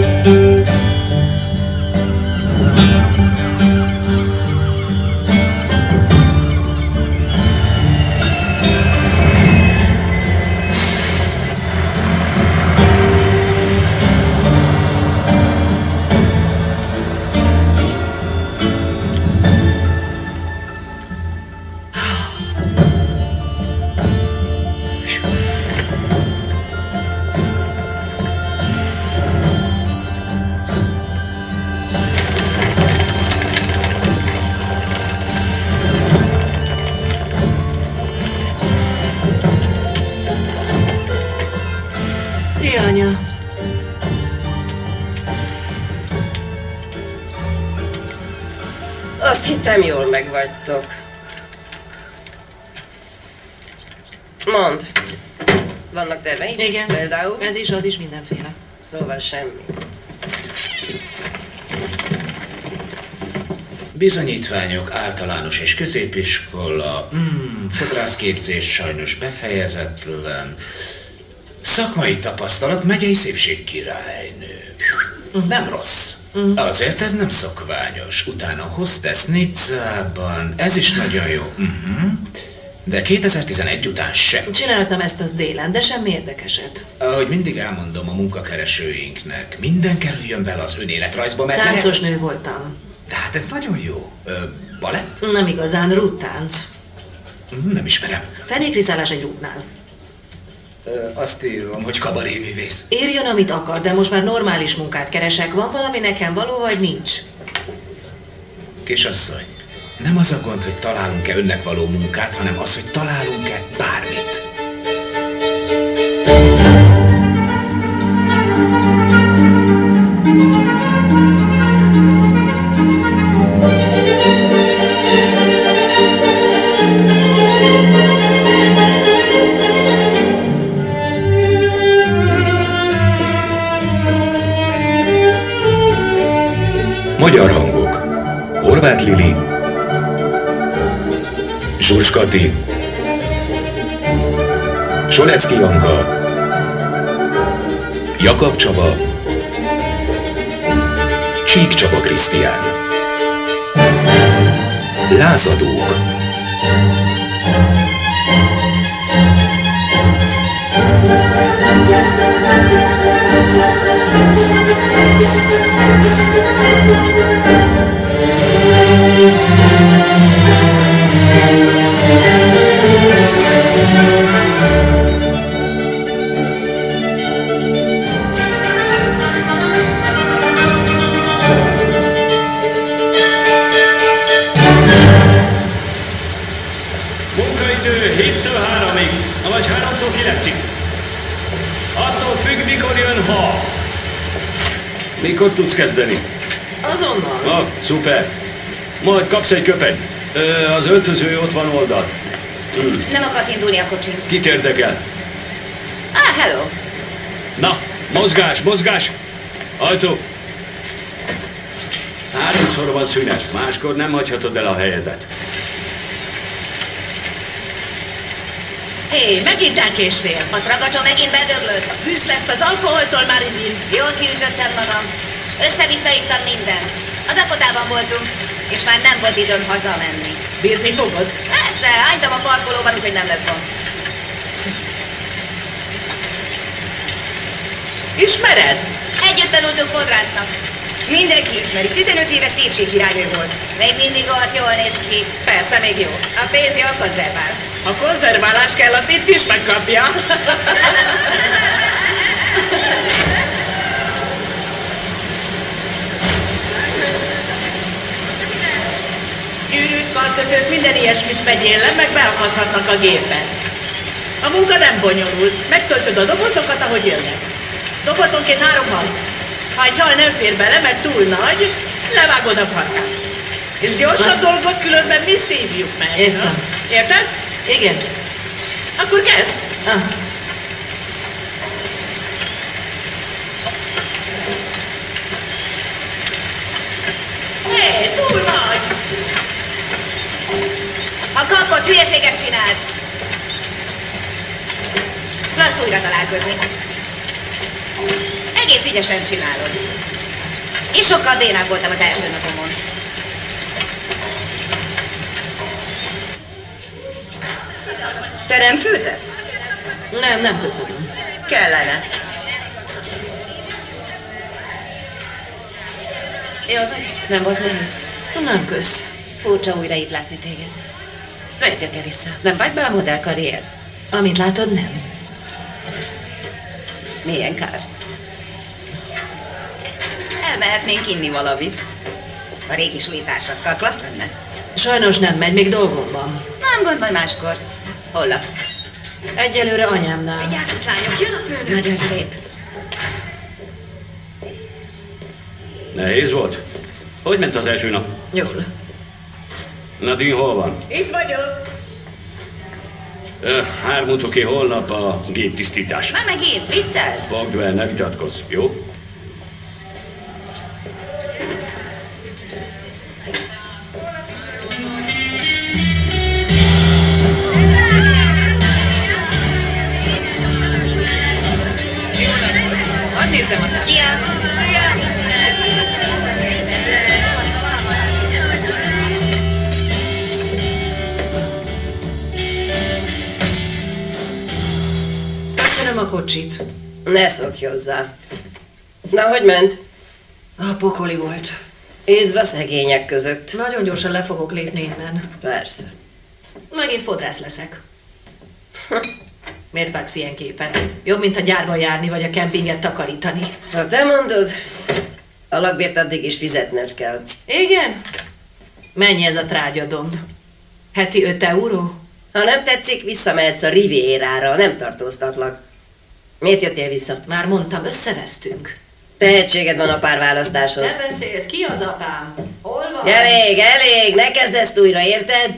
Szia, anya! Azt hittem, jól megvagytok. Mondd. Vannak terveid? Igen. Például? Ez is, az is, mindenféle. Szóval semmi. Bizonyítványok, általános és középiskola, fodrászképzés sajnos befejezetlen, szakmai tapasztalat, megyei szépségkirálynő. Nem rossz. Azért ez nem szokványos. Utána hostess Nizzában, ez is nagyon jó. De 2011 után sem. Csináltam ezt az délen, de semmi érdekeset. Ahogy mindig elmondom a munkakeresőinknek, minden kerüljön bele az önéletrajzba, mert Táncos nő voltam. Tehát ez nagyon jó. Balett? Nem igazán, rúttánc. Nem ismerem. Fenékriszálás egy rútnál. Azt írom, hogy kabaréművész. Érjön, amit akar, de most már normális munkát keresek. Van valami nekem való, vagy nincs? Kisasszony, nem az a gond, hogy találunk-e önnek való munkát, hanem az, hogy találunk-e bármit. Magyar hangok. Horváth Lili, Zsurs Kati, Solecki Janka, Jakab Csaba, Csík Csaba Krisztián. Lázadók. Munkaidő 7-től 3-ig, vagy 3-tól 9-ig. Attól függ, mikor jön, ha. Mikor tudsz kezdeni? Azonnal. Szuper. Majd kapsz egy köpenyt. Az öltöző ott van oldalt. Nem akart indulni a kocsim. Kit érdekel? Hello. Na, mozgás. Ajtó. 3-szor van szünet, máskor nem hagyhatod el a helyedet. Hé, megint elkéstél. A tragacsa megint bedöglött. Hűsz lesz az alkoholtól már idén. Jól kiütöttem magam. Össze-vissza ittam mindent. A Dakotában voltunk, és már nem volt időm hazamenni. Bírni fogod? Persze, hánytam a parkolóban, úgyhogy nem lesz gond. Ismered? Együtt tanultunk fodrásznak. Mindenki ismeri, 15 éve szépségkirálynő volt. Még mindig rohadt jól néz ki. Persze, még jó. A pénz jól konzervál. Ha konzerválás kell, azt itt is megkapja. Gyűrűt, karkötőt, minden ilyesmit vegyél le, meg beakadhatnak a gépen. A munka nem bonyolult. Megtöltöd a dobozokat, ahogy jönnek. Dobozonként 3 hal. Ha egy hal nem fér bele, mert túl nagy, levágod a farkát. És gyorsan dolgoz, különben mi szívjuk meg. Értem. Érted? Igen. Akkor kezd. Hé, túl nagy! Ha kapott, hülyeséget csinálsz. Klassz újra találkozni. Egész ügyesen csinálod. És sokkal dénább voltam az első napomon. Te nem fürtesz? Nem köszönöm. Kellene. Jó vagy? Nem volt nehéz? Nem kösz. Furcsa újra itt látni téged. Vegyek el vissza. Nem vagy be a modellkarrier? Amint látod, nem. Milyen kár. Elmehetnénk inni valamit. A régi súlytársakkal, klassz lenne. Sajnos nem megy, még dolgom van. Nem gond, majd máskor. Hol laksz? Egyelőre anyámnál. Vigyázzatok, lányok, jön a főnök! Nagyon szép. Nehéz volt? Hogy ment az első nap? Jól. Nadine hol van? Itt vagyok. Hármuntoké holnap a géptisztítás. Már megint, viccelsz? Fogd be, ne vitatkozz, jó? Hadd nézzem a tát. Köszönöm a kocsit. Ne szokj hozzá. Na, hogy ment? A pokoli volt. Édv a szegények között. Nagyon gyorsan le fogok lépni innen. Persze. Megint fodrász leszek. Miért vágsz ilyen képet? Jobb, mint a gyárba járni, vagy a kempinget takarítani. Ha te mondod, a lakbért addig is fizetned kell. Igen? Mennyi ez a trágyadomb? Heti 5 euró? Ha nem tetszik, visszamehetsz a Rivierára, nem tartóztatlak. Miért jöttél vissza? Már mondtam, összevesztünk. Tehetséged van a párválasztáshoz. Ne beszélsz, ki az apám? Hol van? Elég, ne kezd ezt újra, érted?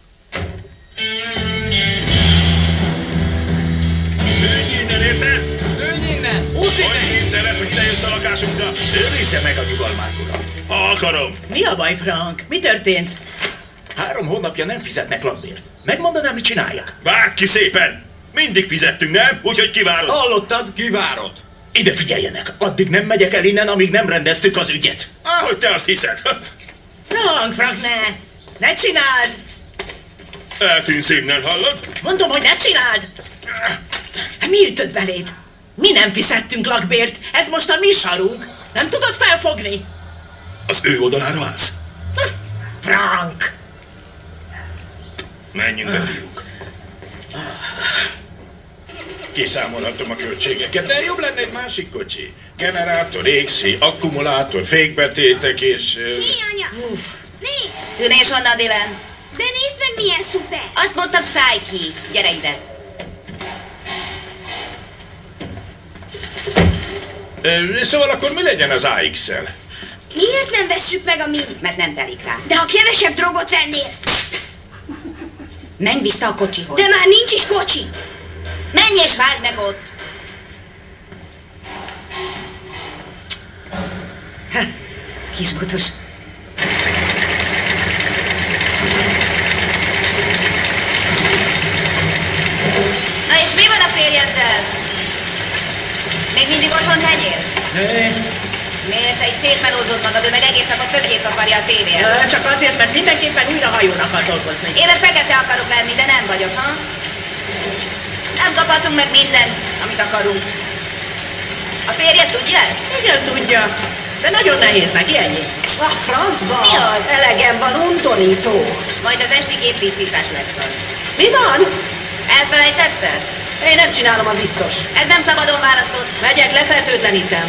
Dőnj innen, érted? Dőnj innen! Húsz innen! Kétszer hogy ide jössz a lakásunkra. Őrizze meg a nyugalmát, uram! Ha akarom. Mi a baj, Frank? Mi történt? 3 hónapja nem fizetnek lakbért. Megmondanám, mit csinálják? Várd ki szépen! Mindig fizettünk, nem? Úgyhogy kivárod. Hallottad? Kivárod. Ide figyeljenek! Addig nem megyek el innen, amíg nem rendeztük az ügyet. Ahogy te azt hiszed. Frank, ne! Ne csináld! Eltűnsz innen, hallod? Mondom, hogy ne csináld! Hát mi ütött beléd? Mi nem fizettünk lakbért, ez most a mi sarunk. Nem tudod felfogni? Az ő oldalára állsz? Frank! Menjünk be, fiúk. Kiszámolhatom a költségeket, de jobb lenne egy másik kocsi. Generátor, égszíj, akkumulátor, fékbetétek és... Mi, anya? Nézd! Tűnés onnan, Dylan. De nézd meg, milyen szuper! Azt mondtam, szállj ki. Gyere ide. Szóval akkor mi legyen az AX-szel? Miért nem vesszük meg a minit? Mert nem telik rá. De ha kevesebb drogot vennél? Menj vissza a kocsihoz. De már nincs is kocsi! Menj és váld meg ott. Ha, kisbutus. Na és mi van a férjeddel? Még mindig otthon tenyél? Miért egy szép melózod magad, ő meg egész nap a többjét akarja a tévén? Csak azért, mert mindenképpen újra hajón akar dolgozni. Én meg fekete akarok lenni, de nem vagyok, ha? Nem kaphatunk meg mindent, amit akarunk. A férjed tudja ezt? Igen, tudja. De nagyon nehéz neki, ennyi. Ah, francba! Mi az? Elegem van, undorító. Majd az esti géptisztítás lesz az. Mi van? Elfelejtetted? Én nem csinálom, az biztos. Ez nem szabadon választott. Megyek, lefertőtlenítem.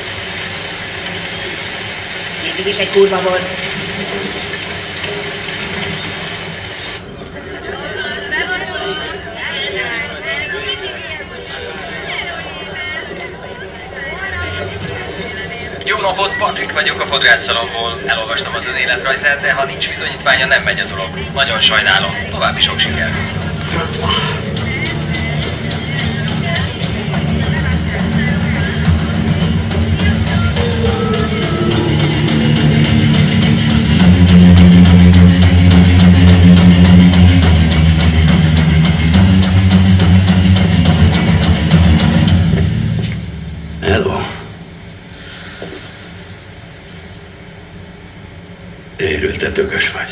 Mindig is egy kurva volt. Jó napot, Patrik vagyok a fodrásszalomból. Elolvastam az ön életrajzát, de ha nincs bizonyítványa, nem megy a dolog. Nagyon sajnálom. További sok sikert. Francba! Hello. Őrült, tökös vagy.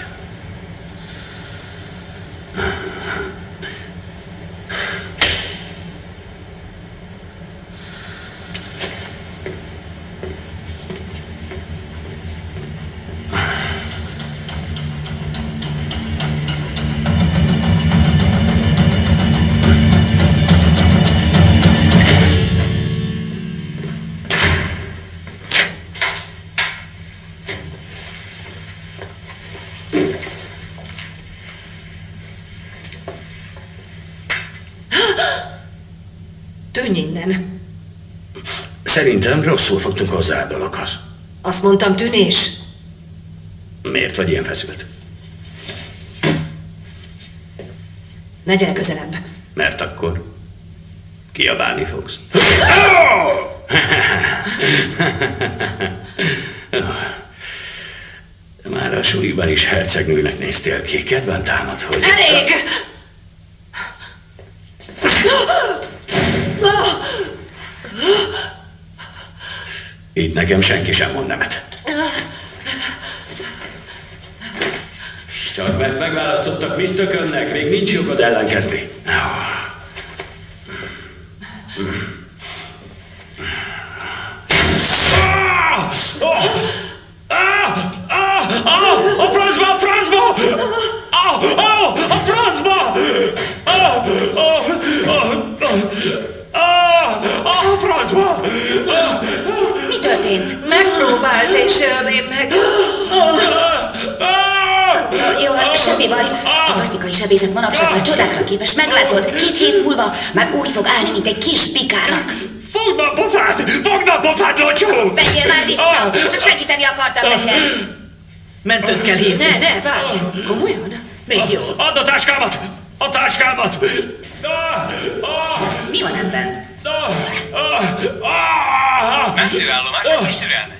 Tűnj innen. Szerintem rosszul fogtunk hozzá a dologhoz. Azt mondtam, tűnés. Miért vagy ilyen feszült? Ne gyere közelebb. Mert akkor kiabálni fogsz. Már a suliban is hercegnőnek néztél ki. Kedven támad, hogy... Elég! Itt nekem senki sem mond nemet. Csak mert megválasztottak Misztökönnek, még nincs jogod ellenkezni. A francba! A francba! A francba! A francba! Mi történt? Megpróbált, és én meg... Jó, semmi baj. A plastikai sebészet manapság már csodákra képes, meglátod, 2 hét múlva már úgy fog állni, mint egy kis bikának. Fogd a pofád! Fogd a pofád, Locsó! Menjél már vissza! Csak segíteni akartam neked. Mentőt kell hívni. Ne, várj! Komolyan? Még jó. Add a táskámat! A táskámat! Mi van ebben? Mentőállomás, egy kis türelmet.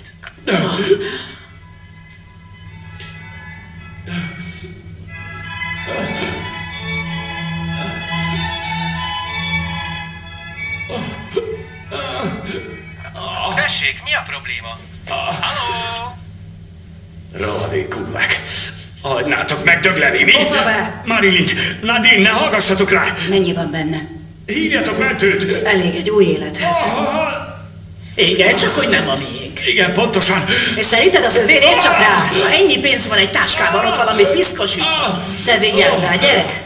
Tessék, mi a probléma? Halló? Rohadék kurvák! Hagynátok megdögleni, mi? Hova be? Marilyn, Nadine, ne hallgassatok rá! Mennyi van benne? Hívjatok mentőt! Elég egy új élethez. Igen, csak hogy nem a miénk. Igen, pontosan. És szerinted az övé, nézd csak rá! Ha ennyi pénz van egy táskában, ott valami piszkos ügy van. Ne vigyázz rá, gyere!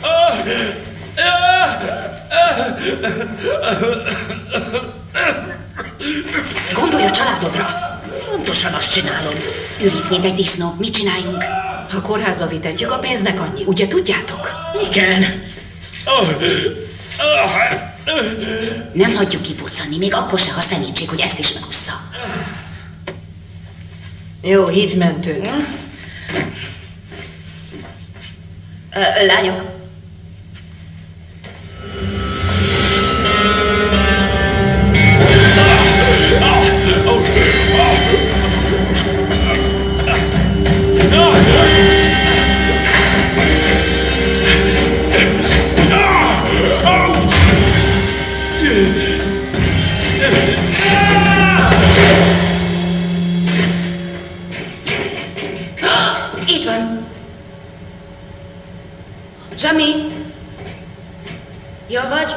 Gondolj a családodra. Pontosan azt csinálom. Ürít, mint egy disznó. Mit csináljunk? Ha kórházba vitetjük, a pénznek annyi, ugye tudjátok? Igen. Nem hagyjuk kipuccanni, még akkor se, ha szemítség, hogy ezt is megúszza. Jó, hívj mentőt. Lányok. Itt van. Zsami? Jól vagy?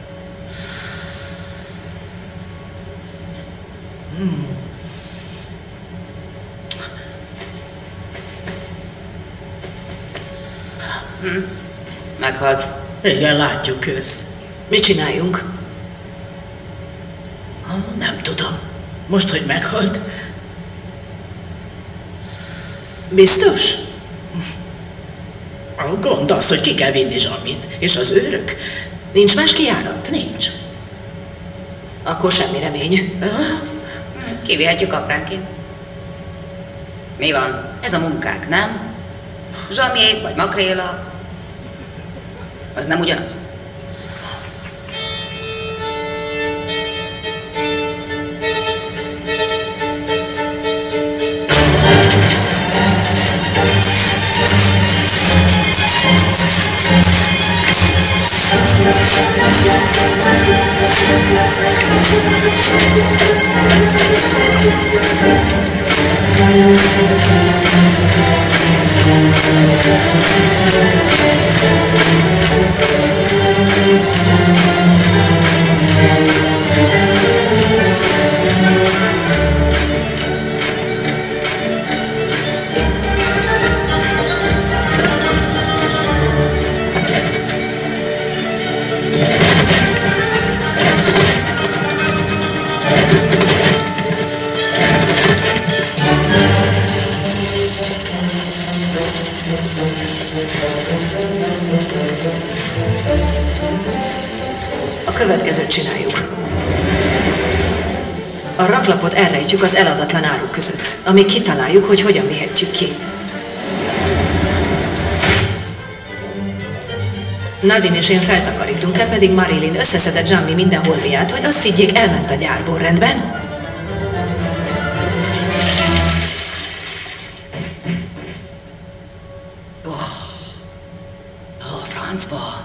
Meghalt. Igen, látjuk ősz. Mit csináljunk? Nem tudom. Most, hogy meghalt? Biztos? A gond az, hogy ki kell vinni Zsamit. És az őrök? Nincs más kijárat? Nincs. Akkor semmi remény. Kivihetjük apránként. Mi van? Ez a munkák, nem? Zsamiék vagy makréla. Az nem ugyanaz? A következőt csináljuk. A raklapot elrejtjük az eladatlan áruk között, amíg kitaláljuk, hogy hogyan vihetjük ki. Nadine és én feltakarítunk, te pedig Marilyn összeszedett Jamie minden holmiát, hogy azt higgyék, elment a gyárból, rendben? Francba.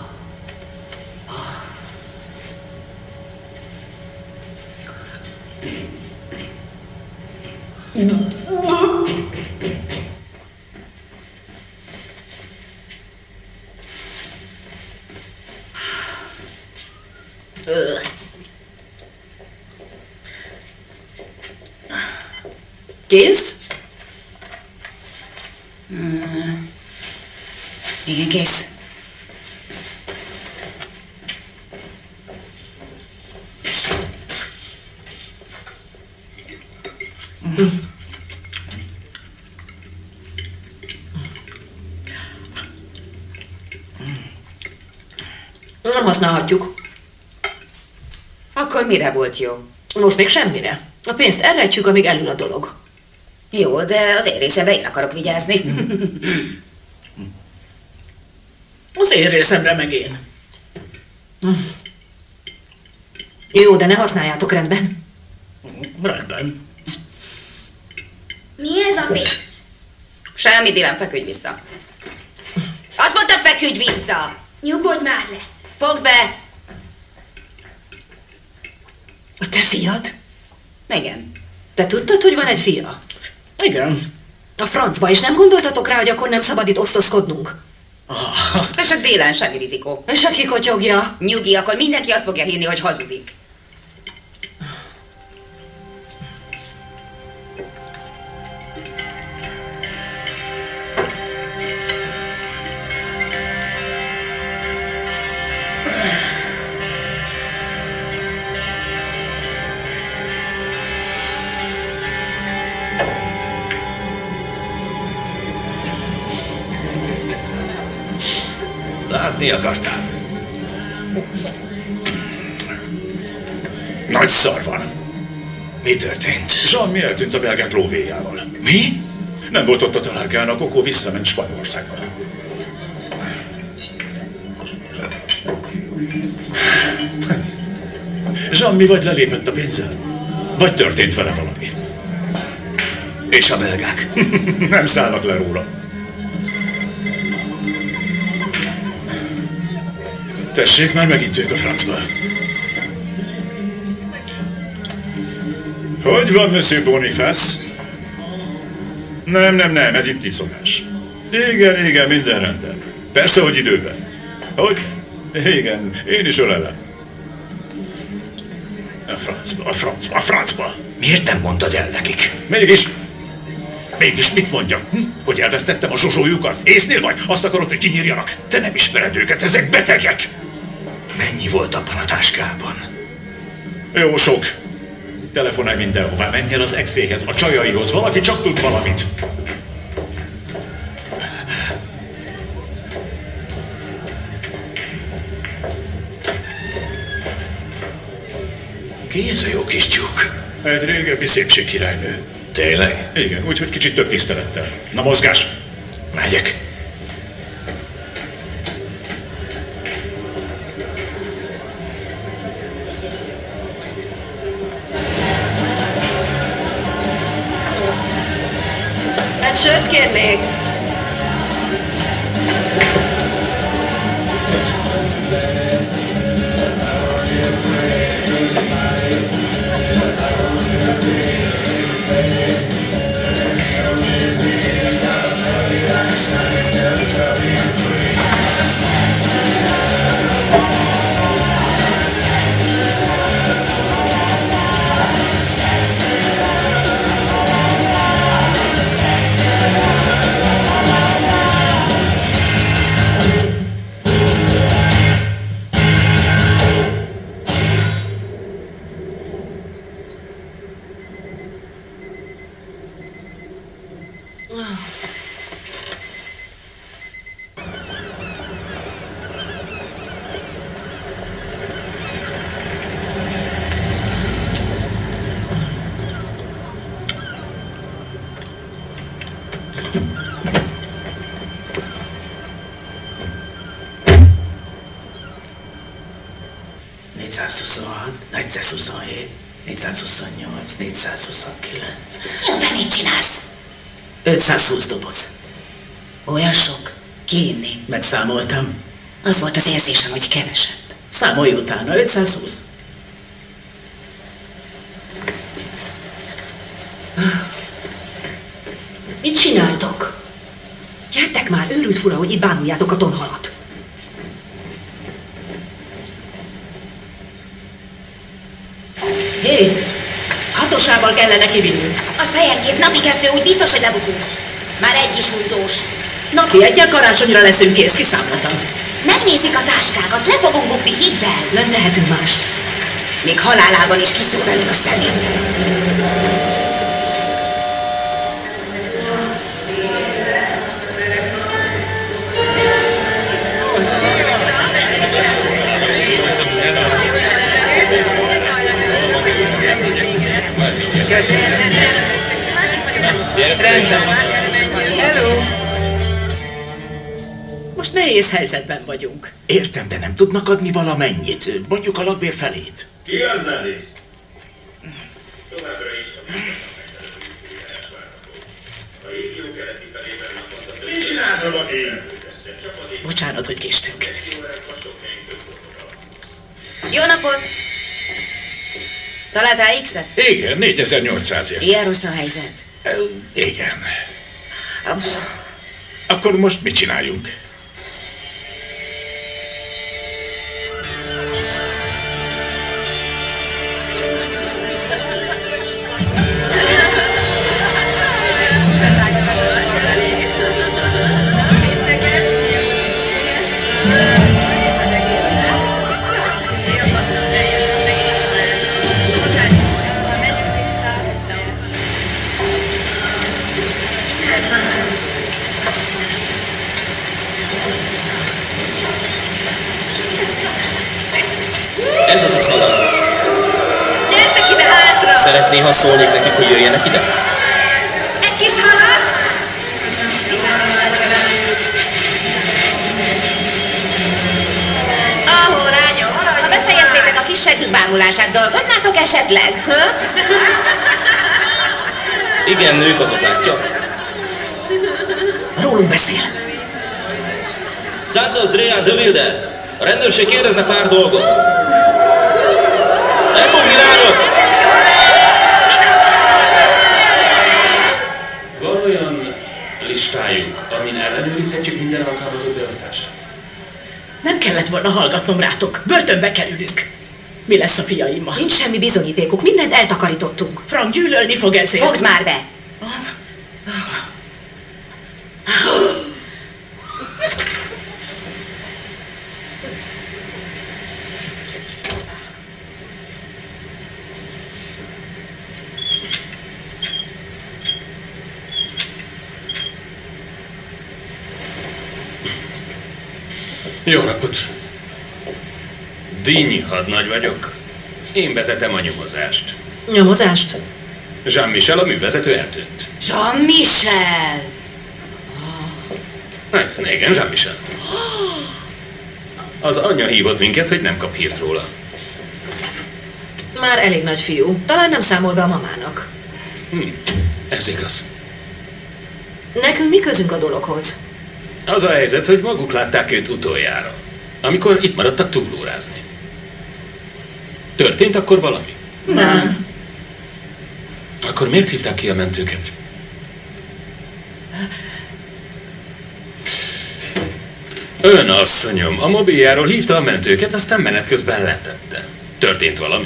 Kész? Igen, kész. Nem használhatjuk. Akkor mire volt jó? Most még semmire. A pénzt elrejtjük, amíg elül a dolog. Jó, de az én részemre én akarok vigyázni. Az én részemre meg én. Jó, de ne használjátok, rendben? Rendben. Mi ez a pénz? Semmi, Dylan, feküdj vissza. Azt mondtam, feküdj vissza! Nyugodj már le! Fogd be! A te fiad? Igen. Te tudtad, hogy van egy fia? Igen. A francba, és nem gondoltatok rá, hogy akkor nem szabad itt osztozkodnunk? Ez csak Dylan, semmi rizikó. És aki kotyogja? Nyugi, akkor mindenki azt fogja hinni, hogy hazudik. Látni akartál? Nagy szar van. Mi történt? Jean eltűnt a belgák lóvéjával. Mi? Nem volt ott a találkán, a Kokó visszament Spanyolországba. Jean vagy lelépett a pénzzel, vagy történt vele valami. És a belgák? Nem szállnak le róla. Tessék, már megint ők a francba. Hogy van, Monsieur Boniface? Nem, ez itt tiszolás. Igen, minden rendben. Persze, hogy időben. Hogy? Igen, én is ölelem. A francba. Miért nem mondtad el nekik? Mégis mit mondjak? Hogy elvesztettem a zsozsójukat? Észnél vagy? Azt akarod, hogy kinyírjanak? Te nem ismered őket, ezek betegek! Mennyi volt abban a táskában? Jó sok. Telefonálj mindenhová, menj el az exéhez, a csajaihoz, valaki csak tud valamit. Ki ez a jó kis tyúk? Egy régebbi szépségkirálynő. Tényleg? Igen, úgyhogy kicsit több tisztelettel. Na mozgás! Megyek. Egy sört kérnék. Mi a fenét csinálsz? 520 doboz. Olyan sok. Ki inni? Megszámoltam. Az volt az érzésem, hogy kevesebb. Számolj utána, 520. Mit csináltok? Gyertek már, őrült fura, hogy itt bámuljátok a tonhalat. Hé, hatosával kellene kivinnünk. Azt fejenként napi 2, úgy biztos, hogy lebukunk. Már egy is húzós. Napi egyen karácsonyra leszünk kész, kiszámoltam. Megnézik a táskákat, le fogunk bukni, hidd el. Nem tehetünk mást. Még halálában is kiszúr velük a szemét. Hello! Most nehéz helyzetben vagyunk. Értem, de nem tudnak adni valamennyit, mondjuk a lakbér felét. Ki az, Nani? Mit csinálsz valaki? Bocsánat, hogy késtünk. Jó napot! Találtál X-et? Igen, 4800-ért. Ilyen rossz a helyzet. Igen. Akkor most mit csináljunk? Ez az a szalag. Gyertek ide hátra! Szeretné, ha szólnék nekik, hogy jöjjenek ide? Egy kis halat! Ahó, lányok! Ha befejeztétek a kis segünk bámulását, dolgoznátok esetleg? Ha? Igen, nők azok, látja. Rólunk beszél. Santos Drea de Wilde. A rendőrség kérdezne pár dolgot. Elfogni ránok! Van olyan listájuk, amin ellenőrizhetjük minden alkalmazott beosztását? Nem kellett volna hallgatnom rátok. Börtönbe kerülünk. Mi lesz a fiaimmal? Nincs semmi bizonyítékuk, mindent eltakarítottunk. Frank gyűlölni fog ezért. Fogd már be! Jó napot! Díny hadnagy vagyok. Én vezetem a nyomozást. Nyomozást? Jean-Michel, a művezető, eltűnt. Jean-Michel! Igen, Jean-Michel. Az anyja hívott minket, hogy nem kap hírt róla. Már elég nagy fiú. Talán nem számol be a mamának. Ez igaz. Nekünk mi közünk a dologhoz? Az a helyzet, hogy maguk látták őt utoljára, amikor itt maradtak túlórázni. Történt akkor valami? Nem. Akkor miért hívták ki a mentőket? Ön, asszonyom, a mobiljáról hívta a mentőket, aztán menet közben letette. Történt valami?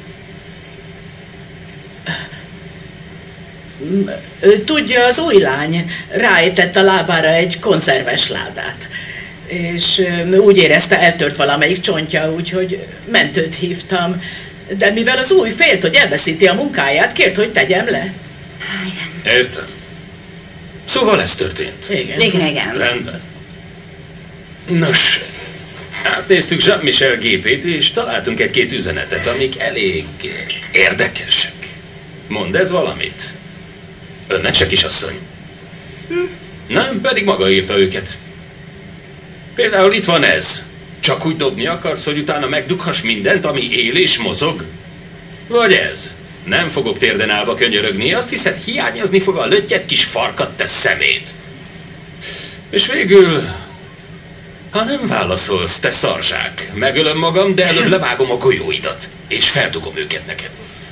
Tudja, az új lány ráétett a lábára egy konzerves ládát. És úgy érezte, eltört valamelyik csontja, úgyhogy mentőt hívtam. De mivel az új félt, hogy elveszíti a munkáját, kért, hogy tegyem le. Értem. Szóval ez történt. Igen. Rendben. Nos, átnéztük Jean-Michel gépét, és találtunk egy-két üzenetet, amik elég érdekesek. Mond ez valamit? Önnek se, kisasszony? Nem, pedig maga írta őket. Például itt van ez. Csak úgy dobni akarsz, hogy utána megdughass mindent, ami él és mozog? Vagy ez? Nem fogok térden állva könyörögni, azt hiszed, hiányozni fog a löttyet kis farkat, te szemét. És végül, ha nem válaszolsz, te szarzsák, megölöm magam, de előbb levágom a golyóidat, és feldugom őket neked.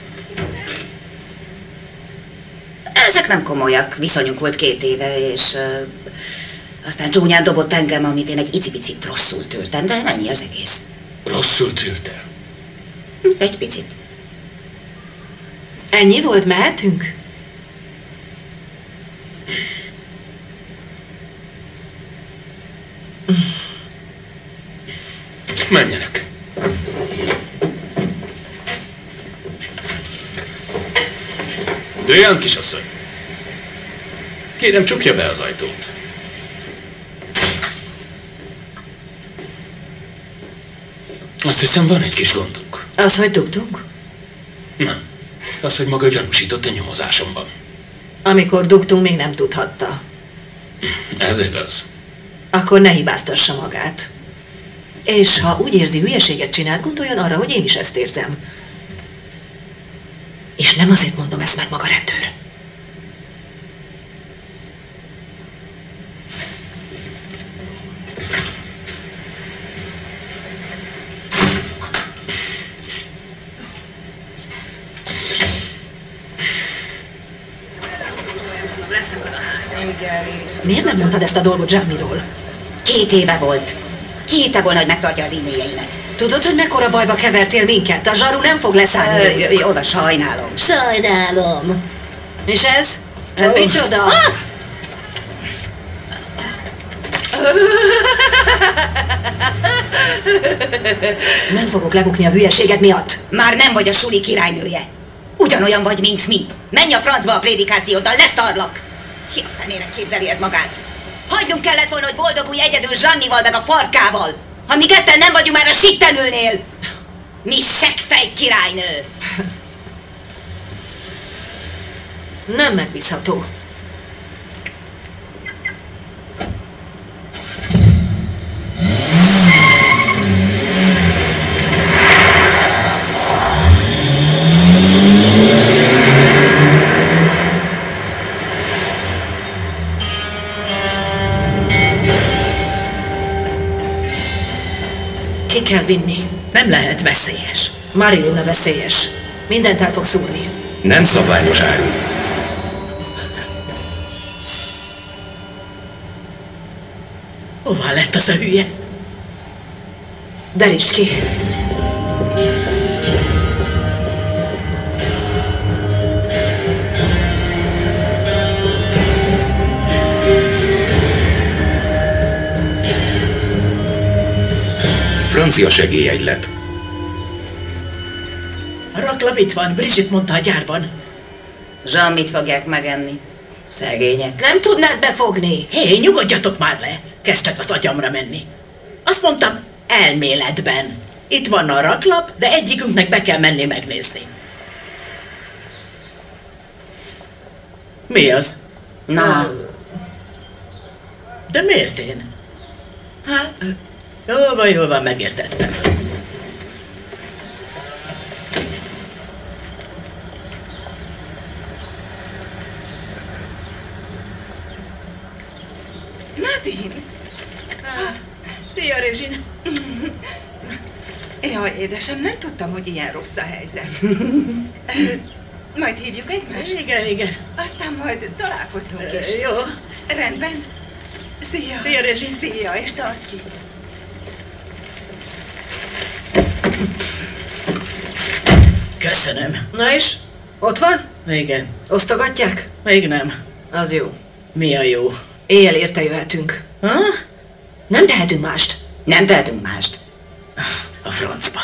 Ezek nem komolyak. Viszonyunk volt 2 éve, és aztán csúnyán dobott engem, amit én egy icipicit rosszul tűrtem, de ennyi az egész. Rosszul tűrtem? Egy picit. Ennyi volt, mehetünk? Menjenek. Dőján, kisasszony. Kérem, csukja be az ajtót. Azt hiszem, van egy kis gondunk. Az, hogy dugtunk? Nem. Az, hogy maga gyanúsított a nyomozásomban. Amikor dugtunk, még nem tudhatta. Ez igaz. Akkor ne hibáztassa magát. És ha úgy érzi, hülyeséget csinált, gondoljon arra, hogy én is ezt érzem. És nem azért mondom ezt, mert maga rendőr. Miért nem mondtad ezt a dolgot Zsámiról? 2 éve volt. Ki hitte volna, hogy megtartja az e-mailjeimet? Tudod, hogy mekkora bajba kevertél minket? A zsaru nem fog leszállni. Jó, sajnálom. Sajnálom. És ez? Ez micsoda? Nem fogok lebukni a hülyeséget miatt. Már nem vagy a suli királynője. Ugyanolyan vagy, mint mi. Menj a francba a prédikációddal, leszarlak. Ki a fenére képzeli ez magát? Hagynunk kellett volna, hogy boldogulj egyedül Zsámmival meg a farkával. Ha mi ketten nem vagyunk, már a sitten ülnél. Mi seggfej királynő. Nem megbízható. Ki kell vinni. Nem lehet veszélyes. Marilyn a veszélyes. Mindent el fog szúrni. Nem szabványos áru. Hová lett az a hülye? Derítsd ki. Francia segélyegylet. A raklap itt van, Brigitte mondta a gyárban. Zsammit fogják megenni. Szegények. Nem tudnád befogni. Hé, nyugodjatok már le! Kezdtek az agyamra menni. Azt mondtam, elméletben. Itt van a raklap, de egyikünknek be kell menni megnézni. Mi az? Na. De miért én? Hát... Jól van, megértettem. Nadine! Szia, Rezsina! Jaj, édesem, nem tudtam, hogy ilyen rossz a helyzet. Majd hívjuk egymást? Igen. Aztán majd találkozunk is. Jó. Rendben. Szia! Szia, Rezsina! Szia, és tarts ki! Köszönöm. Na és? Ott van? Igen. Osztogatják? Még nem. Az jó. Mi a jó? Éjjel érte jöhetünk. Ha? Nem tehetünk mást. Nem tehetünk mást. A francba.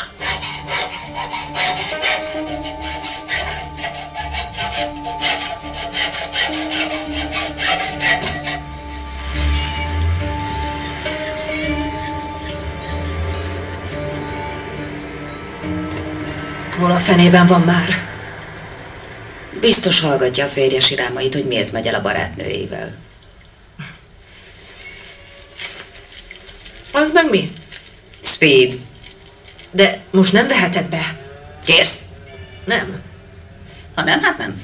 Hol a fenében van már? Biztos hallgatja a férje sirámait, hogy miért megy el a barátnőjével. Az meg mi? Speed. De most nem veheted be. Kérsz? Nem. Ha nem, hát nem.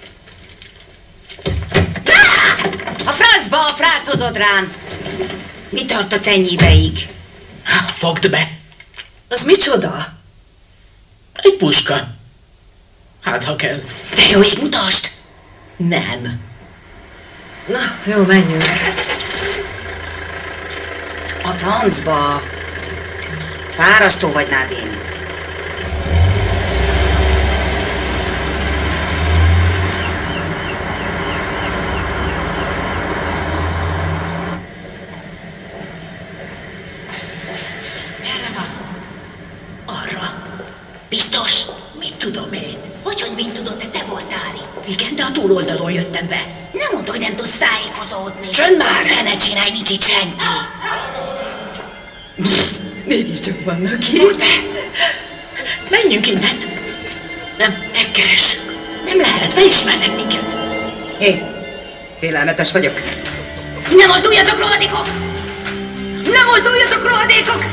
A francba a frászt hozod rám! Mi tartott ennyi ideig? Fogd be! Az micsoda? Egy puska. Hát, ha kell. De jó ég, mutasd! Nem. Na, jó, menjünk. A francba. Fárasztó vagy, Nadine. Merre van? Arra. Biztos? Mit tudom én? Hogy mit tudod, de te voltál itt? Igen, de a túloldalon jöttem be. Nem mondd, hogy nem tudsz tájékozódni. Csönd már! Te ne csinálj, nincs itt senki. Mégiscsak vannak itt. Fúrj be! Menjünk innen. Nem, megkeressük. Nem lehet, felismernek minket. Hé, félelmetes vagyok. Ne mozduljatok, rohadékok! Ne mozduljatok, rohadékok!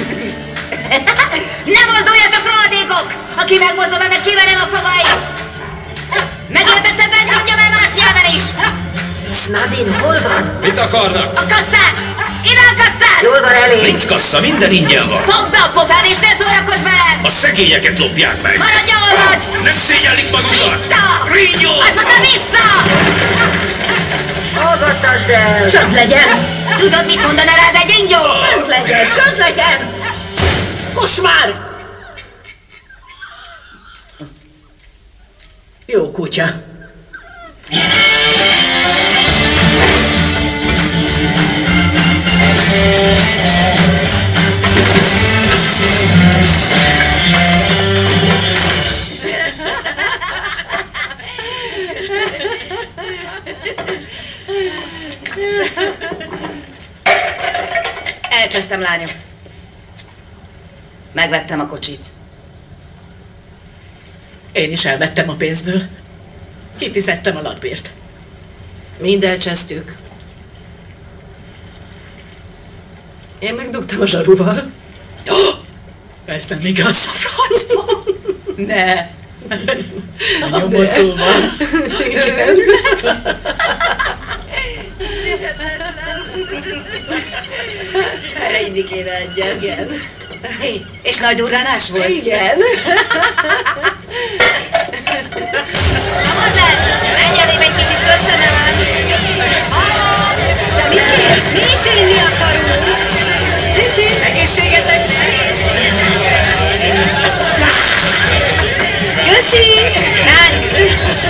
Ne mozduljatok, rohadékok! Aki megmozdul, annak kiverem a fogait! Megértetted, hogy mondjam el más nyelven is! Nadine, hol van? Mit akarnak? A kasszán! Ide a kasszán! Jól van elég. Nincs kassa, minden ingyen van. Fogd be a pofád és ne szórakozz velem! A szegényeket lopják meg. Maradj, ahol vagy! Nem szégyellik magukat. Vissza! Rígyó! Azt mondta, vissza! Hallgattasd el! Csönd legyen! Tudod, mit mondaná rád egy ingyó? Csönd legyen, csönd legyen! Koss már! Jó kutya. Elcsesztem, lányok. Megvettem a kocsit. Én is elvettem a pénzből. Kifizettem a lakbért. Mind elcsesztük. Én megdugtam a zsaruval. Ez nem igaz. A francba! Ne! A nyomozóval. Igen. Erre inni kéne egyen. Igen. Hé, és nagy durránás volt? Igen. Hozzá! Menj elébb egy kicsit, köszönöm! Hallod? De mit kérsz? Mi is inni akarunk? Csicsi! Egészségeteknek! Köszi! Rány!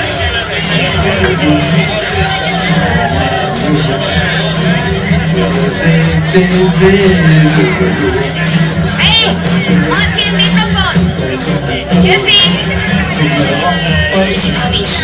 Hé! Add ki mikrofon! Köszi! Kicsit hamis.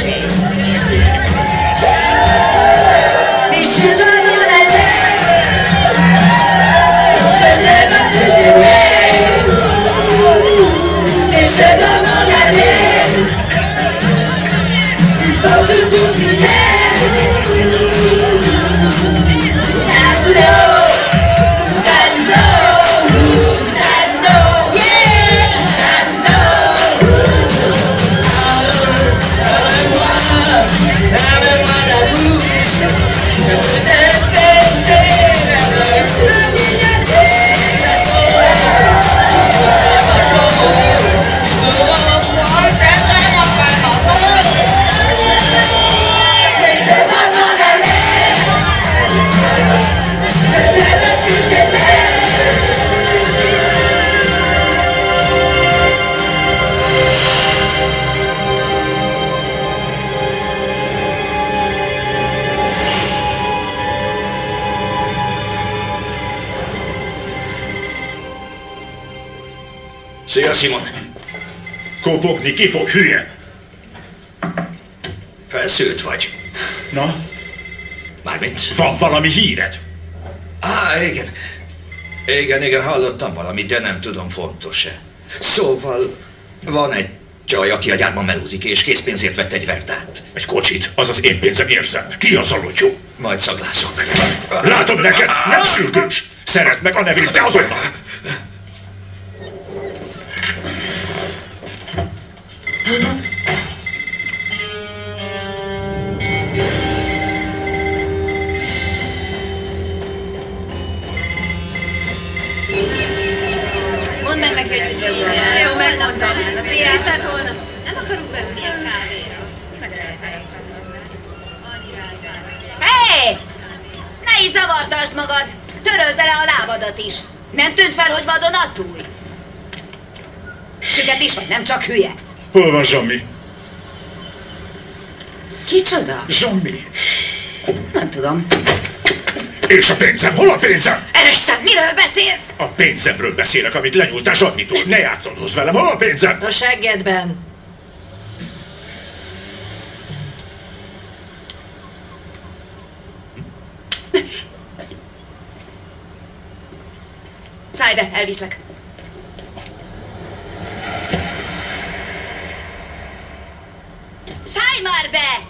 Szia, Simon. Kopogni ki fog, hülye? Felszült vagy. Na, Mármint? van valami híred? Igen. Igen, hallottam valamit, de nem tudom, fontos-e. Szóval van egy Csaj, aki a gyárban melózik, és készpénzért vett egy verdát. Egy kocsit, az az én pénzem, érzem. Ki az a lotyó? Majd szaglászok. Látom neked, nem sürgős! Szerezd meg a nevét, te azonnal! Mondd meg neki, hogy üdvözlöm. Jó, megmondtam. Viszont holnap. Nem akarunk beülni egy kávéra. Hé! Ne is zavartasd magad! Töröld bele a lábadat is. Nem tűnt fel, hogy vadonatúj? Süket is vagy, nem csak hülye. Hol van Zsammi? Kicsoda? Zsammi. Nem tudom. És a pénzem? Hol a pénzem? Ereszed, miről beszélsz? A pénzemről beszélek, amit lenyúltál Zsammitól. Ne játszodozz velem, hol a pénzem? A seggedben. Szállj be, elviszlek. Szállj már be!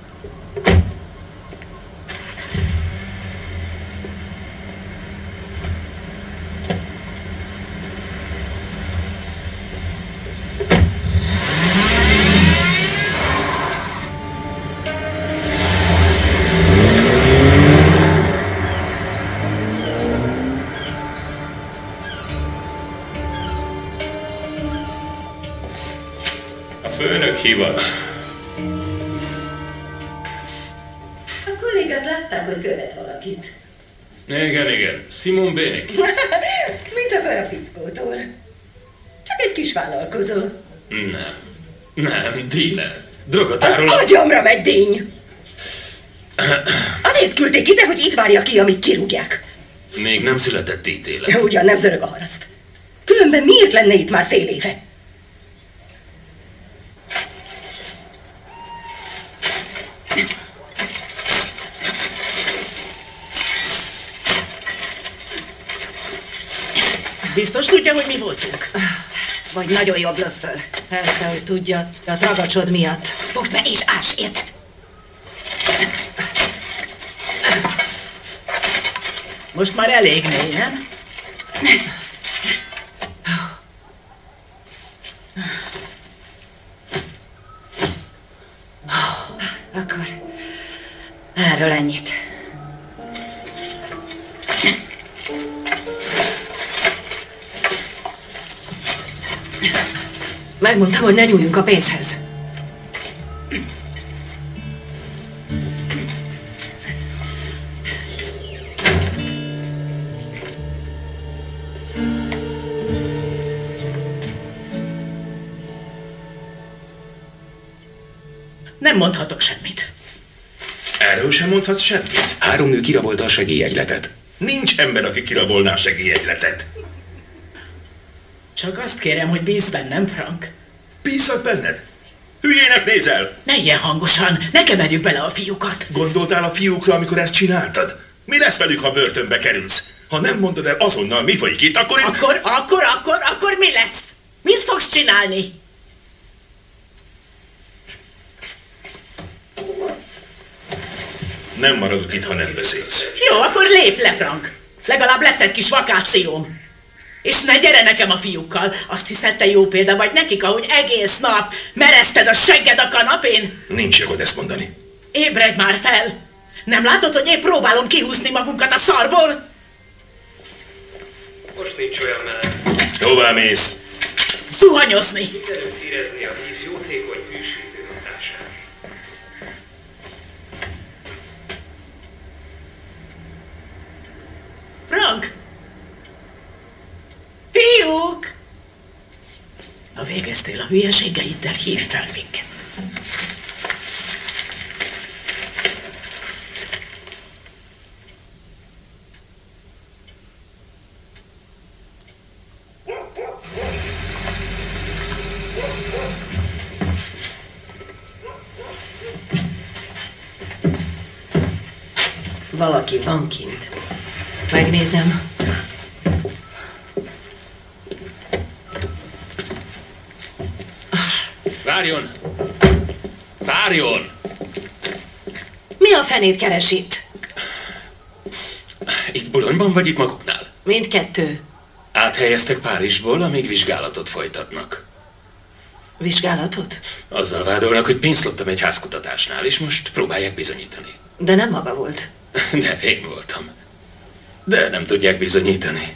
Főnök hívat. A kollégát látták, hogy követ valakit. Igen. Simon Bénik. Mit akar a fickótól? Csak egy kis vállalkozó. Nem, díler. Drogotáról... Az agyamra megy díny! Azért küldték ide, hogy itt várja ki, amíg kirúgják. Még nem született ítélet. Ugyan nem zörög a haraszt. Különben miért lenne itt már fél éve? Biztos tudja, hogy mi voltunk? Vagy nagyon jó blöfföl. Persze, hogy tudja, a tragacsod miatt. Fogd be és ás, érted? Most már elég mély, nem? Akkor erről ennyit. Megmondtam, hogy ne nyúljunk a pénzhez. Nem mondhatok semmit. Erről sem mondhatsz semmit? 3 nő kirabolta a segélyegyletet. Nincs ember, aki kirabolná a segélyegyletet. Csak azt kérem, hogy bízz bennem, Frank. Bízzak benned? Hülyének nézel? Ne ilyen hangosan, ne keverjük bele a fiúkat. Gondoltál a fiúkra, amikor ezt csináltad? Mi lesz velük, ha börtönbe kerülsz? Ha nem mondod el azonnal, mi folyik itt, akkor... Akkor mi lesz? Mit fogsz csinálni? Nem maradok itt, ha nem beszélsz. Jó, akkor lép le, Frank. Legalább lesz egy kis vakációm. És ne gyere nekem a fiúkkal. Azt hiszed, te jó példa vagy nekik, ahogy egész nap merezted a segged a kanapén? Nincs jogod ezt mondani. Ébredj már fel! Nem látod, hogy épp próbálom kihúzni magunkat a szarból? Most nincs olyan meleg. Hová mész? Zuhanyozni! Sikerült érezni a víz jótékony hűsítő hatását. Frank! Fiúk! Ha végeztél a hülyeségeiddel, hívd fel minket. Valaki van kint. Megnézem. Várjon! Várjon! Mi a fenét keres itt? Itt Boulogne-ban vagy itt maguknál? Mindkettő. Áthelyeztek Párizsból, amíg vizsgálatot folytatnak. Vizsgálatot? Azzal vádolnak, hogy pénzt loptam egy házkutatásnál, és most próbálják bizonyítani. De nem maga volt. De én voltam. De nem tudják bizonyítani.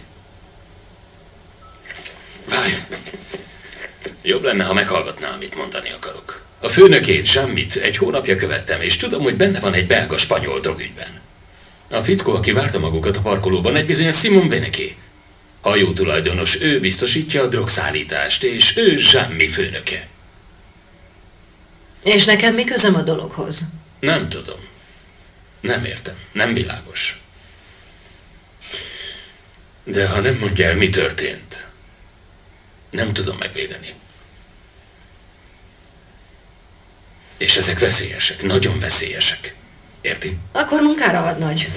Várj! Jobb lenne, ha meghallgatná, amit mondani akarok. A főnökét, Jean-Mit, egy hónapja követtem, és tudom, hogy benne van egy belga-spanyol drogügyben. A fickó, aki várta magukat a parkolóban, egy bizonyos Simon Beneké. Hajó tulajdonos, ő biztosítja a drogszállítást, és ő Jean-Mi főnöke. És nekem mi közöm a dologhoz? Nem tudom. Nem értem. Nem világos. De ha nem mondja el, mi történt, nem tudom megvédeni. És ezek veszélyesek, nagyon veszélyesek. Érti? Akkor munkára, hadnagy.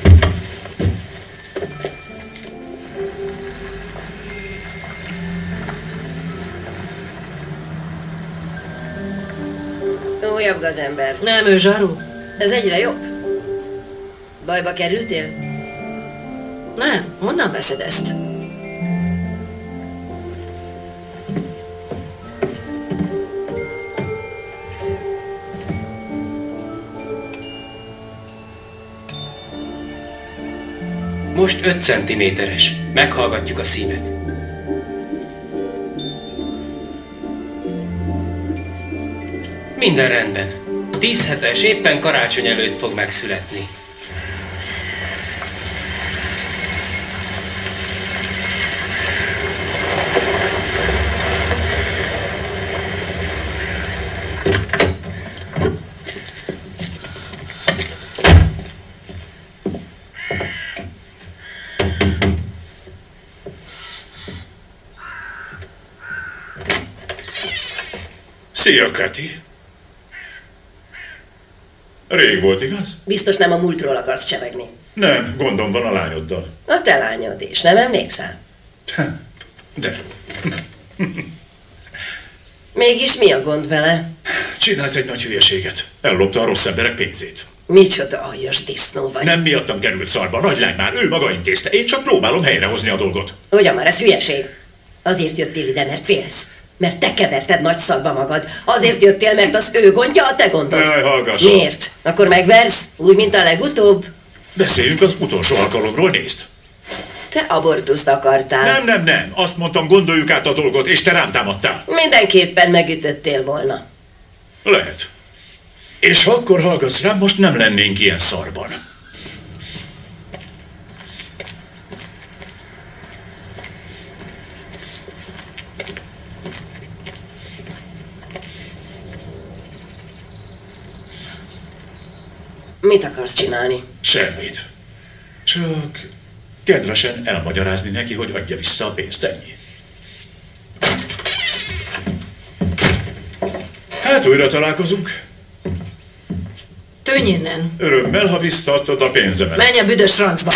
Újabb gazember. Nem, ő zsaru. Ez egyre jobb. Bajba kerültél? Nem, honnan veszed ezt? Most 5 centiméteres. Meghallgatjuk a szívet. Minden rendben. 10 hetes, éppen karácsony előtt fog megszületni. Szia, Kati! Rég volt, igaz? Biztos nem a múltról akarsz csevegni. Nem, gondom van a lányoddal. A te lányod is, nem emlékszel? De. Mégis mi a gond vele? Csinált egy nagy hülyeséget. Ellopta a rossz emberek pénzét. Micsoda aljas disznó vagy. Nem miattam került szarba, nagylány már, ő maga intézte. Én csak próbálom helyrehozni a dolgot. Ugyan már, ez hülyeség. Azért jöttél ide, mert félsz. Mert te keverted nagy szagba magad. Azért jöttél, mert az ő gondja, a te gondod. Jaj, hallgass. Miért? Akkor megversz? Úgy, mint a legutóbb? Beszéljünk az utolsó alkalomról, nézd. Te abortuszt akartál. Nem. Azt mondtam, gondoljuk át a dolgot, és te rám támadtál. Mindenképpen megütöttél volna. Lehet. És ha akkor hallgatsz rám, most nem lennénk ilyen szarban. Mit akarsz csinálni? Semmit. Csak kedvesen elmagyarázni neki, hogy adja vissza a pénzt, ennyi. Hát újra találkozunk. Tűnj innen. Örömmel, ha visszaadtad a pénzemet. Menj a büdös francba.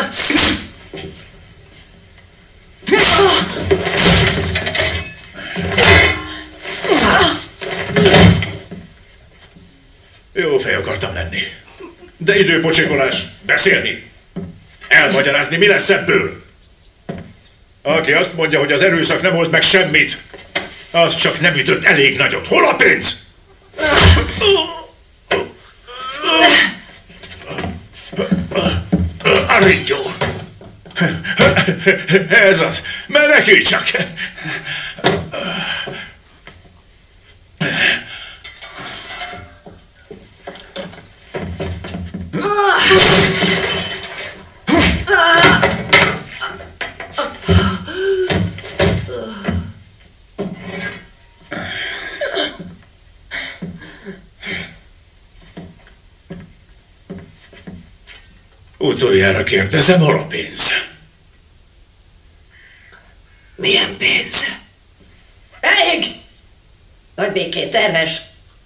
Jó fej akartam lenni. De időpocsékolás. Beszélni. Elmagyarázni, mi lesz ebből. Aki azt mondja, hogy az erőszak nem old meg semmit, az csak nem ütött elég nagyot. Hol a pénz? Arringyó. Ez az. Menekülj csak. Utoljára kérdezem, hol a pénz? Milyen pénz? Elég! Vagy békén, terhes!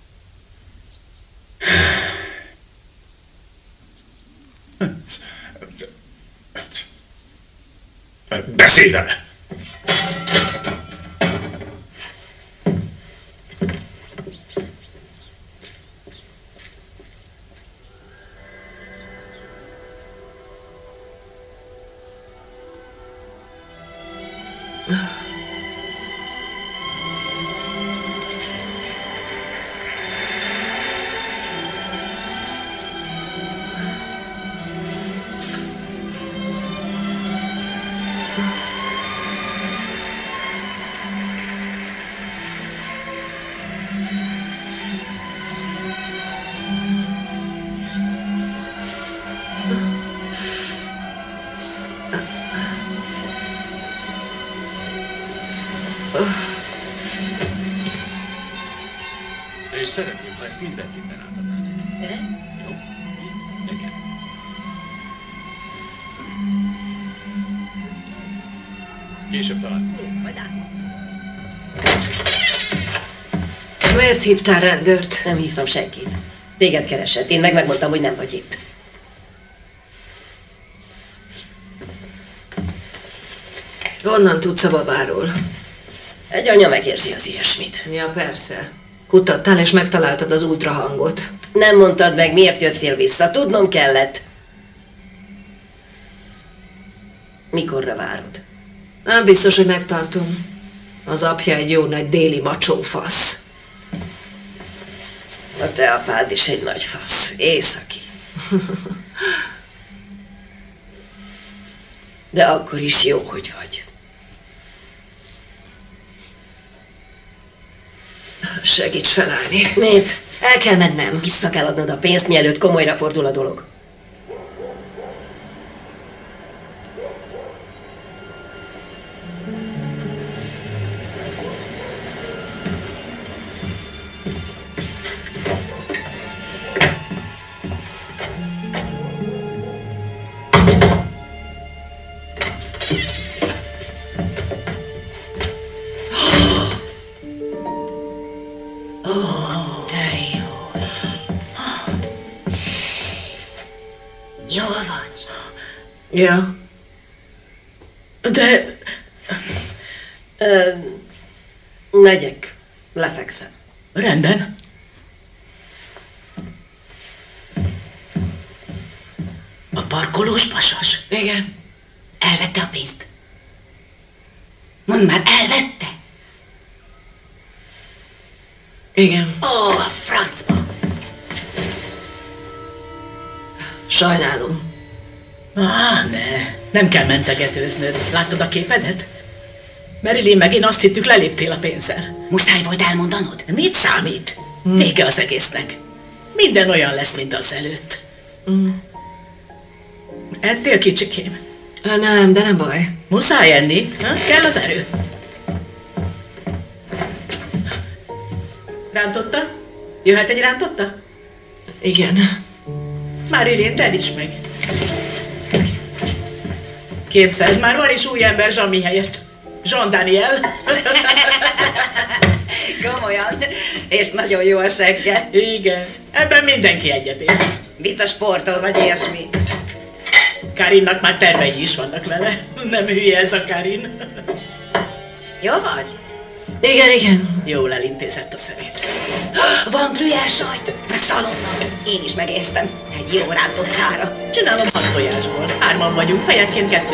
Beszélj vele! És szeretném, ha ezt mindenképpen átadnának. Ez? Jó? Igen. Később talán. Jó, majd át. Miért hívtál rendőrt? Nem hívtam senkit. Téged keresett. Én megmondtam, hogy nem vagy itt. Honnan tudsz a babáról? Egy anya megérzi az ilyesmit. Ja, persze. Kutattál és megtaláltad az ultrahangot. Nem mondtad meg, miért jöttél vissza. Tudnom kellett. Mikorra várod? Nem biztos, hogy megtartom. Az apja egy jó nagy déli macsófasz. A te apád is egy nagy fasz. Északi. De akkor is jó, hogy vagy. Segíts felállni. Miért? El kell mennem. Vissza kell adnod a pénzt, mielőtt komolyra fordul a dolog. Jól vagy? Ja. De... Megyek. Lefekszem. Rendben. A parkolós pasas? Igen. Elvette a pénzt. Mondd már, elvette? Igen. Ó, a francba. Sajnálom. Nem kell mentegetőznöd. Láttad a képedet? Marilyn meg én azt hittük, leléptél a pénzzel. Muszáj volt elmondanod? Mit számít? Vége az egésznek. Minden olyan lesz, mint az előtt. Ettél, kicsikém? Nem, de nem baj. Muszáj enni. Kell az erő. Rántotta? Jöhet egy rántotta? Igen. Marilyn, teríts meg. Képzeld, már van is új ember Zsami helyett. Jean Daniel. Komolyan. És nagyon jó a segge. Igen. Ebben mindenki egyetért. Biztos sportol vagy ilyesmi. Karinnak már tervei is vannak vele. Nem hülye ez a Karin. Jó vagy? Igen, igen. Jól elintézett a szemét. Van gruyère sajt, meg szalonna. Én is megéztem. Egy jó rántottára. Csinálom 6 tojásból. 3-an vagyunk, fejenként 2.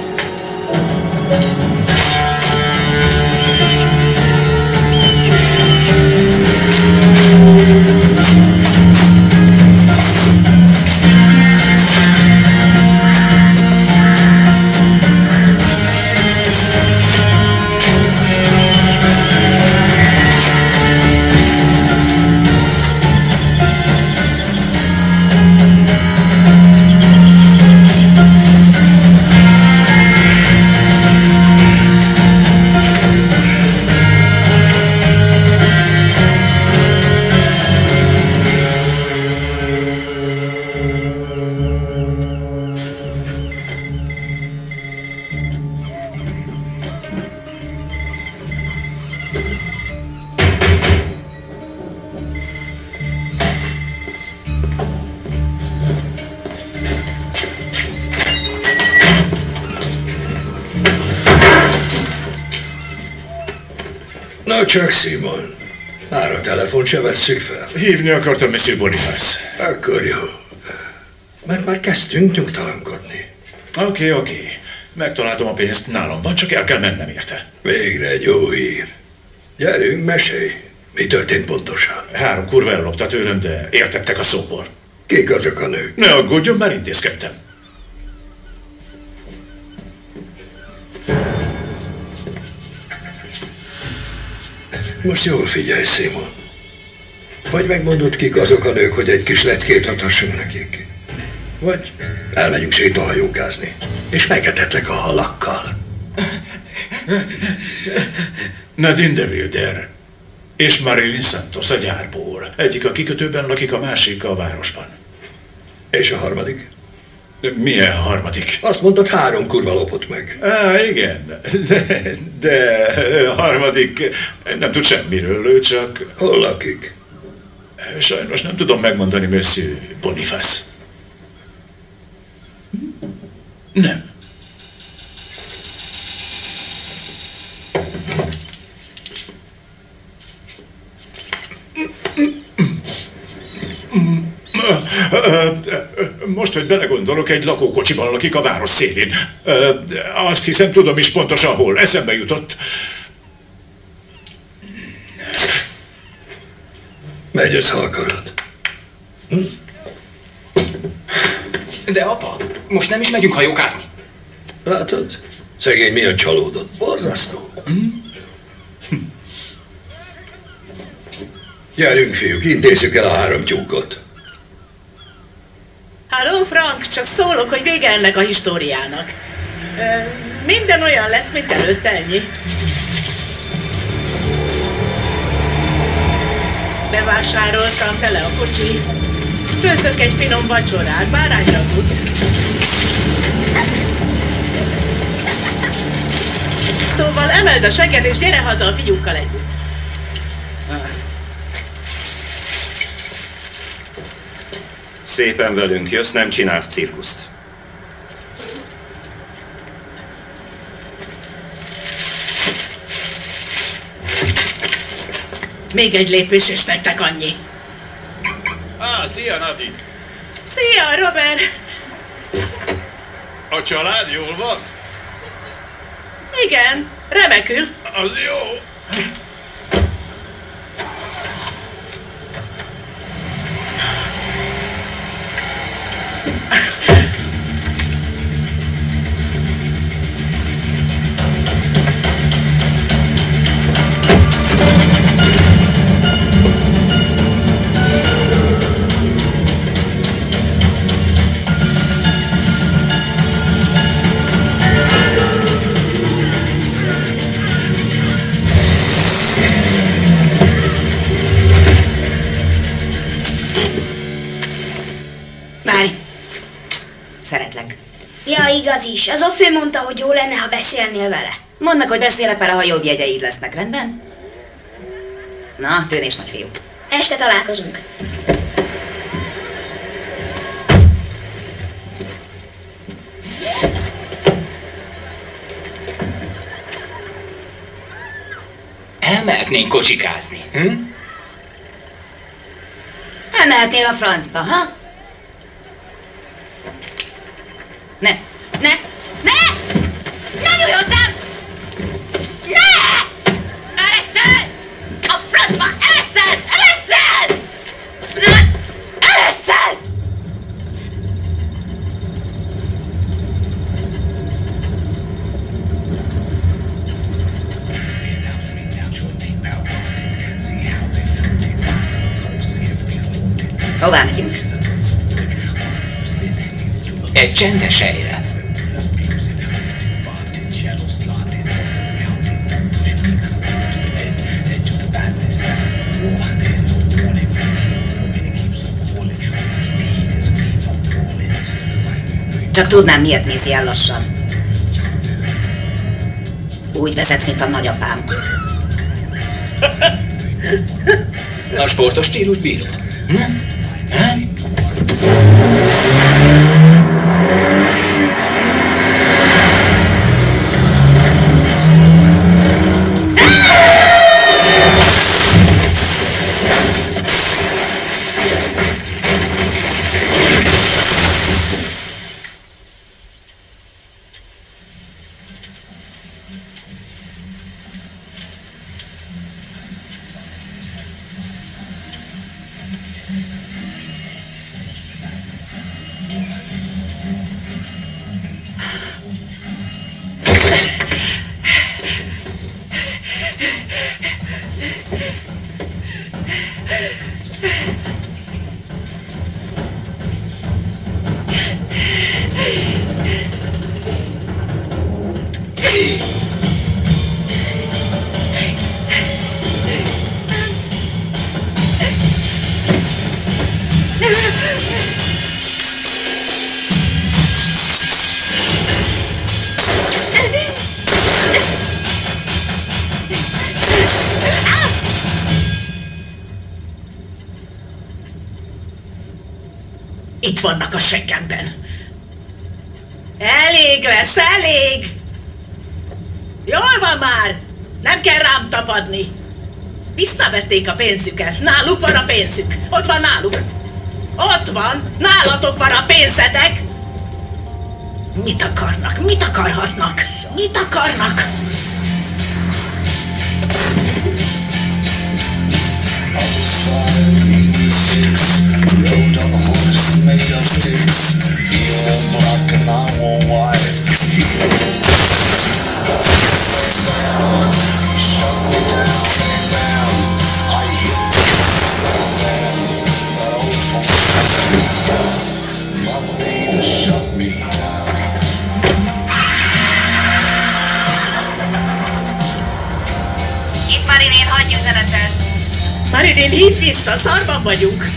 Na csak, Simon. Már a telefont se vesszük fel. Hívni akartam Monsieur Boniface. Akkor jó. Mert már kezdtünk nyugtalankodni. Oké. Megtaláltam a pénzt, nálam van, csak el kell mennem érte. Végre egy jó hír. Gyerünk, mesélj. Mi történt pontosan? 3 kurva ellopta tőlem, de értettek a szóból. Kik azok a nők? Ne aggódjon, már intézkedtem. Most jól figyelj, Simon. Vagy megmondod, kik azok a nők, hogy egy kis leckét adhassunk nekik. Vagy elmegyünk sétahajókázni, és megetetlek a halakkal. Nadine de Wilder és Marilyn Santos a gyárból. Egyik a kikötőben lakik, a másik a városban. És a harmadik? Milyen harmadik? Azt mondtad, 3 kurva lopott meg. Igen. De a harmadik nem tud semmiről, ő csak... Hol lakik? Sajnos nem tudom megmondani, Monsieur Boniface. Nem. Most, hogy belegondolok, egy lakókocsiban lakik a város szélén. Azt hiszem, tudom is pontosan hol. Eszembe jutott. Megyesz, ha akarod. De apa, most nem is megyünk hajókázni. Látod? Szegény miatt csalódott. Borzasztó. Gyerünk, fiúk, intézzük el a 3 tyúkot. Halló, Frank, csak szólok, hogy vége ennek a históriának. Minden olyan lesz, mint előtte, ennyi. Bevásároltam, tele a kocsi. Főzök egy finom vacsorát, bárányragút. Szóval emeld a segged és gyere haza a fiúkkal együtt. Szépen velünk jössz, nem csinálsz cirkuszt. Még egy lépés, és nektek annyi. Szia, Nadine! Szia, Robert! A család jól van? Igen, remekül. Az jó. Szeretlek. Ja, igaz is. Az Ophé mondta, hogy jó lenne, ha beszélnél vele. Mondd meg, hogy beszélek vele, ha jobb jegyeid lesznek, rendben? Na, tűnés nagyfiú. Este találkozunk. Elmehetnénk kocsikázni, Elmehetnél a francba, ha? Ne! Ne! Ne! Ne nyújj hozzám! Ne! Eresszel! A francba! Eresszel! Eresszel! Eresszel! Hová megyünk? Egy csendes helyre. Csak tudnám, miért mész ilyen lassan. Úgy vezetsz, mint a nagyapám. A sportos stílus bírod. vannak a seggemben. Elég lesz, elég! Jól van már! Nem kell rám tapadni. Visszavették a pénzüket. Náluk van a pénzük. Ott van náluk. Ott van. Nálatok van a pénzetek. Mit akarnak? Mit akarhatnak? Mit akarnak? Itt Marilyn, hagyj üzenetet. Marilyn, hívd vissza, szarban vagyunk.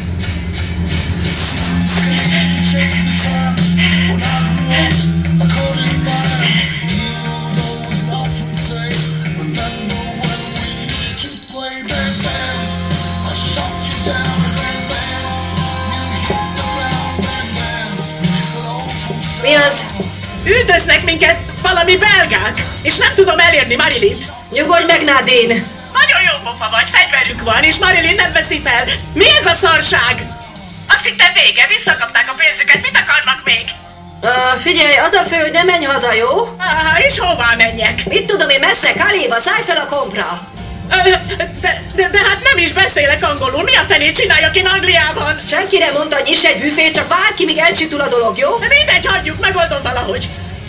Mi az? Üldöznek minket valami belgák, és nem tudom elérni Marilynt. Nyugodj meg, Nadine! Nagyon jó pofa vagy, fegyverük van, és Marilyn nem veszi fel. Mi ez a szarság? Azt hittem vége, visszakapták a pénzüket, mit akarnak még? Figyelj, az a fő, hogy ne menj haza, jó? És hová menjek? Mit tudom én, messze, Kaléba, szállj fel a kompra! De hát nem is beszélek angolul, mi a felé csináljak én Angliában? Senkire mondta, hogy nyiss egy büfét, csak várj ki, míg elcsitul a dolog, jó? Mindegy, hagyjuk, megoldom valahogy.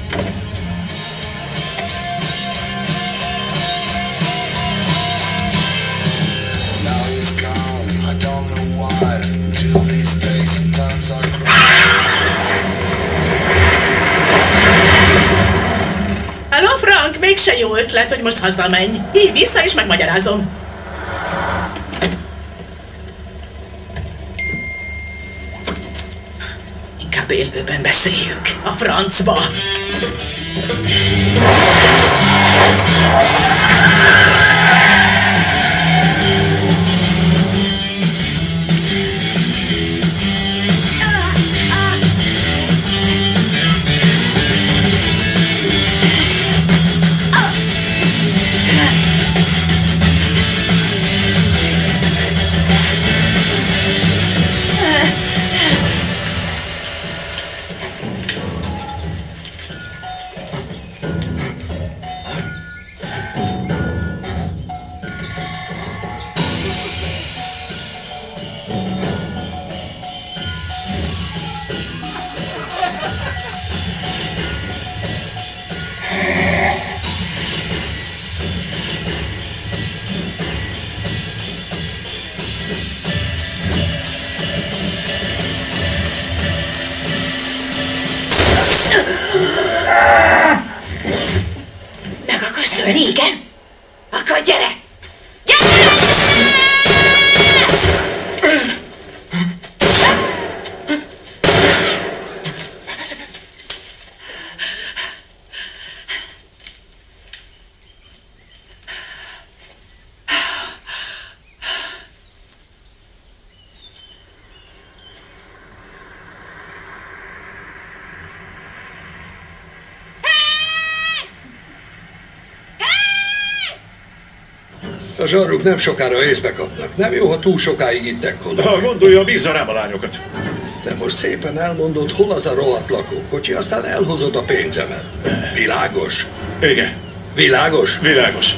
Hello, Frank, mégse jó ötlet, hogy most hazamenj. Hívj vissza és megmagyarázom. Inkább élőben beszéljünk. A francba. Meg akarsz szólni, igen? Akkor gyere! A zsarruk nem sokára észbe kapnak. Nem jó, ha túl sokáig ittek kolok. Ha gondolja, bízza rám a lányokat. Te most szépen elmondod, hol az a rohadt lakókocsi, aztán elhozod a pénzemet. Világos? Igen. Világos? Világos.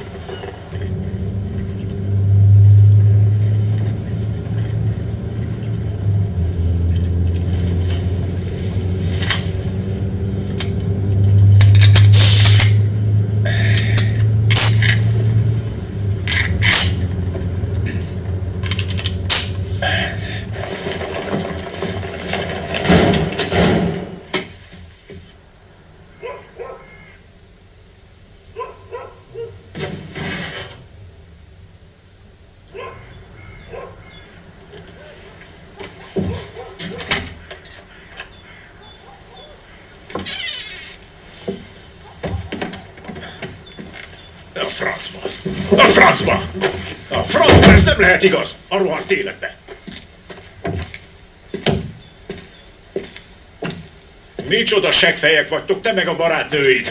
A francba! A francba, ez nem lehet igaz! A rohadt életbe! Micsoda seggfejek vagytok, te meg a barátnőid.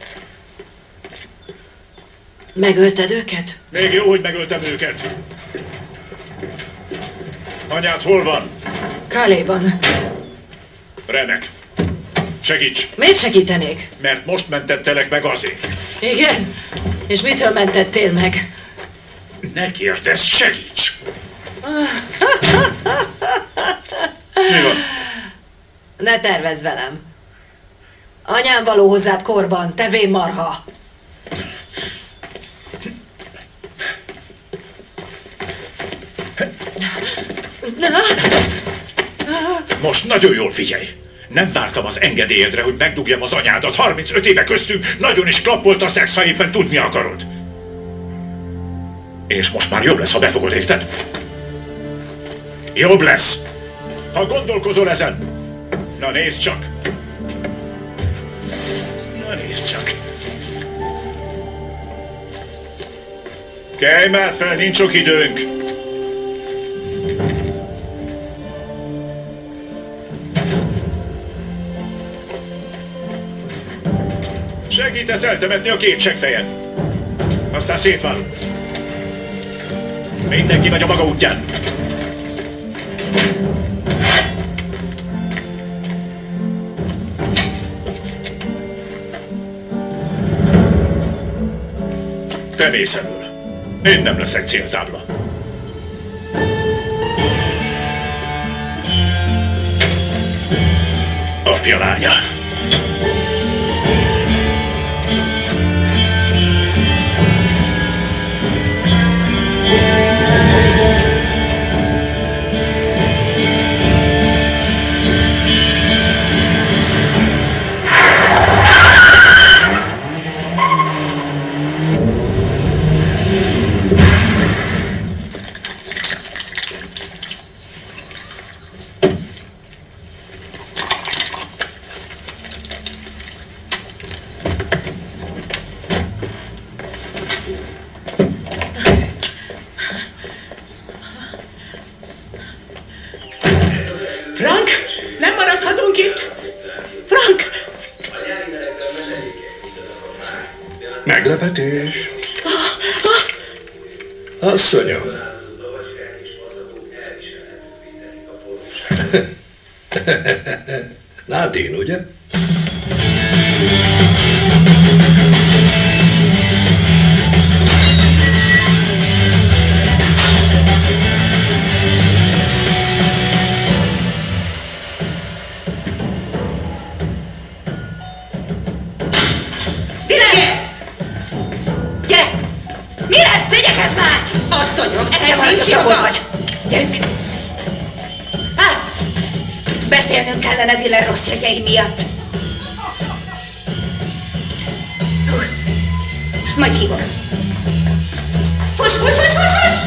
Megölted őket? Még jó, hogy megöltem őket. Anyád hol van? Kaléban. Renek, segíts! Miért segítenék? Mert most mentettelek meg azért. Igen? És mitől mentettél meg? Ne kérdezz, segíts! Mi van? Ne tervezz velem. Anyám való hozzád korban, te vén marha. Most nagyon jól figyelj! Nem vártam az engedélyedre, hogy megdugjam az anyádat. 35 éve köztünk nagyon is klappolt a szex, ha éppen tudni akarod. És most már jobb lesz, ha befogod, érted? Jobb lesz! Ha gondolkozol ezen, na nézd csak! Na nézd csak! Kelj már fel, nincs sok időnk! Segítesz eltemetni a két seggfejet. Aztán szétválunk. Mindenki megy a maga útján. Te mész elől. Én nem leszek céltábla. Apja lánya. Frank, nem maradhatunk itt? Frank! Meglepetés. Asszonyom. Nadine, ugye? Gyere! Mi lesz? Igyekezz már! Asszonyom, ehhez nincs joga! Vagy. Gyerünk! Beszélnünk kellene Diller rossz jegyei miatt. Majd hívok. Fuss, fuss, fuss, fuss, fuss!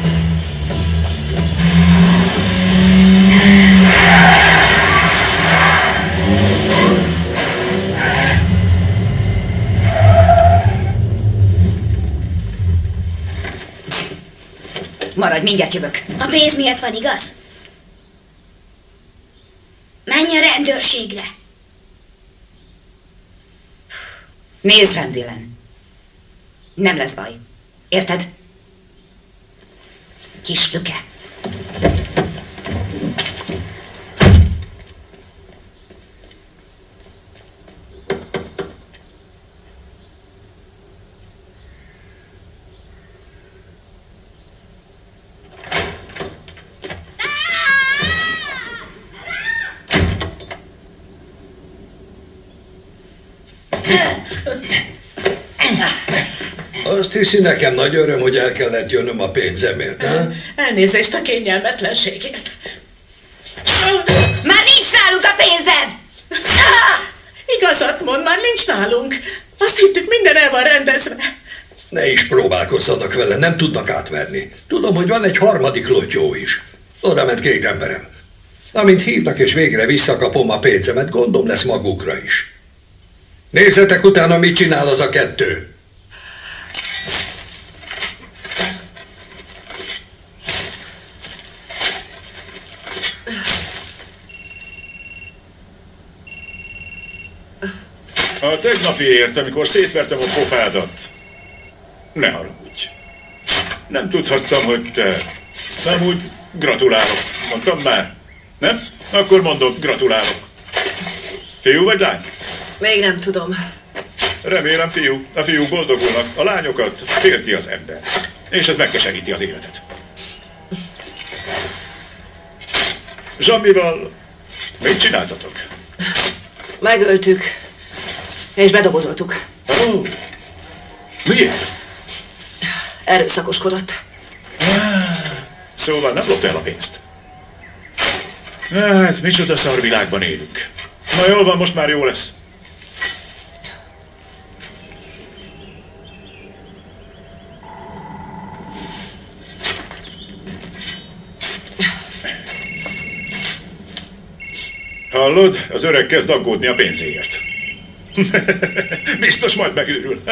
Maradj, mindjárt jövök. A pénz miatt van, igaz? Menj a rendőrségre. Nézd rám, Dylan. Nem lesz baj. Érted? Kis lüke. Azt hiszi, nekem nagy öröm, hogy el kellett jönnöm a pénzemért, ha? Elnézést a kényelmetlenségért. Már nincs nálunk a pénzed! Igazat mond, már nincs nálunk. Azt hittük, minden el van rendezve. Ne is próbálkozzanak vele, nem tudnak átverni. Tudom, hogy van egy harmadik lotyó is. Oda ment 2 emberem. Amint hívnak és végre visszakapom a pénzemet, gondom lesz magukra is. Nézzetek utána, mit csinál az a 2. A tegnapiért, amikor szétvertem a pofádat, ne haragudj. Nem tudhattam, hogy te... Nem úgy gratulálok. Mondtam már? Nem? Akkor mondok, gratulálok. Fiú vagy lány? Még nem tudom. Remélem, fiú. A fiúk boldogulnak, a lányokat félti az ember. És ez megkeseríti az életet. Zsammival mit csináltatok? Megöltük. És bedobozoltuk. Oh. Miért? Erőszakoskodott. Szóval nem lopta el a pénzt. Hát, micsoda szarvilágban élünk. Na jól van, most már jó lesz. Hallod? Az öreg kezd aggódni a pénzéért. Biztos majd megőrül.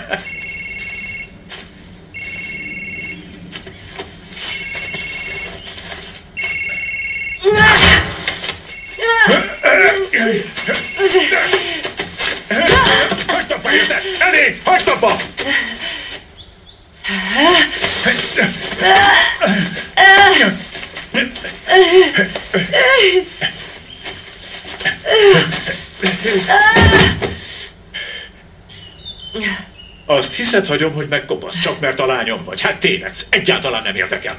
Hagyd abba, érted? Elég! Hagyd abba! Azt hiszed, hagyom, hogy megkopasz, csak mert a lányom vagy. Hát tévedsz, egyáltalán nem érdekel.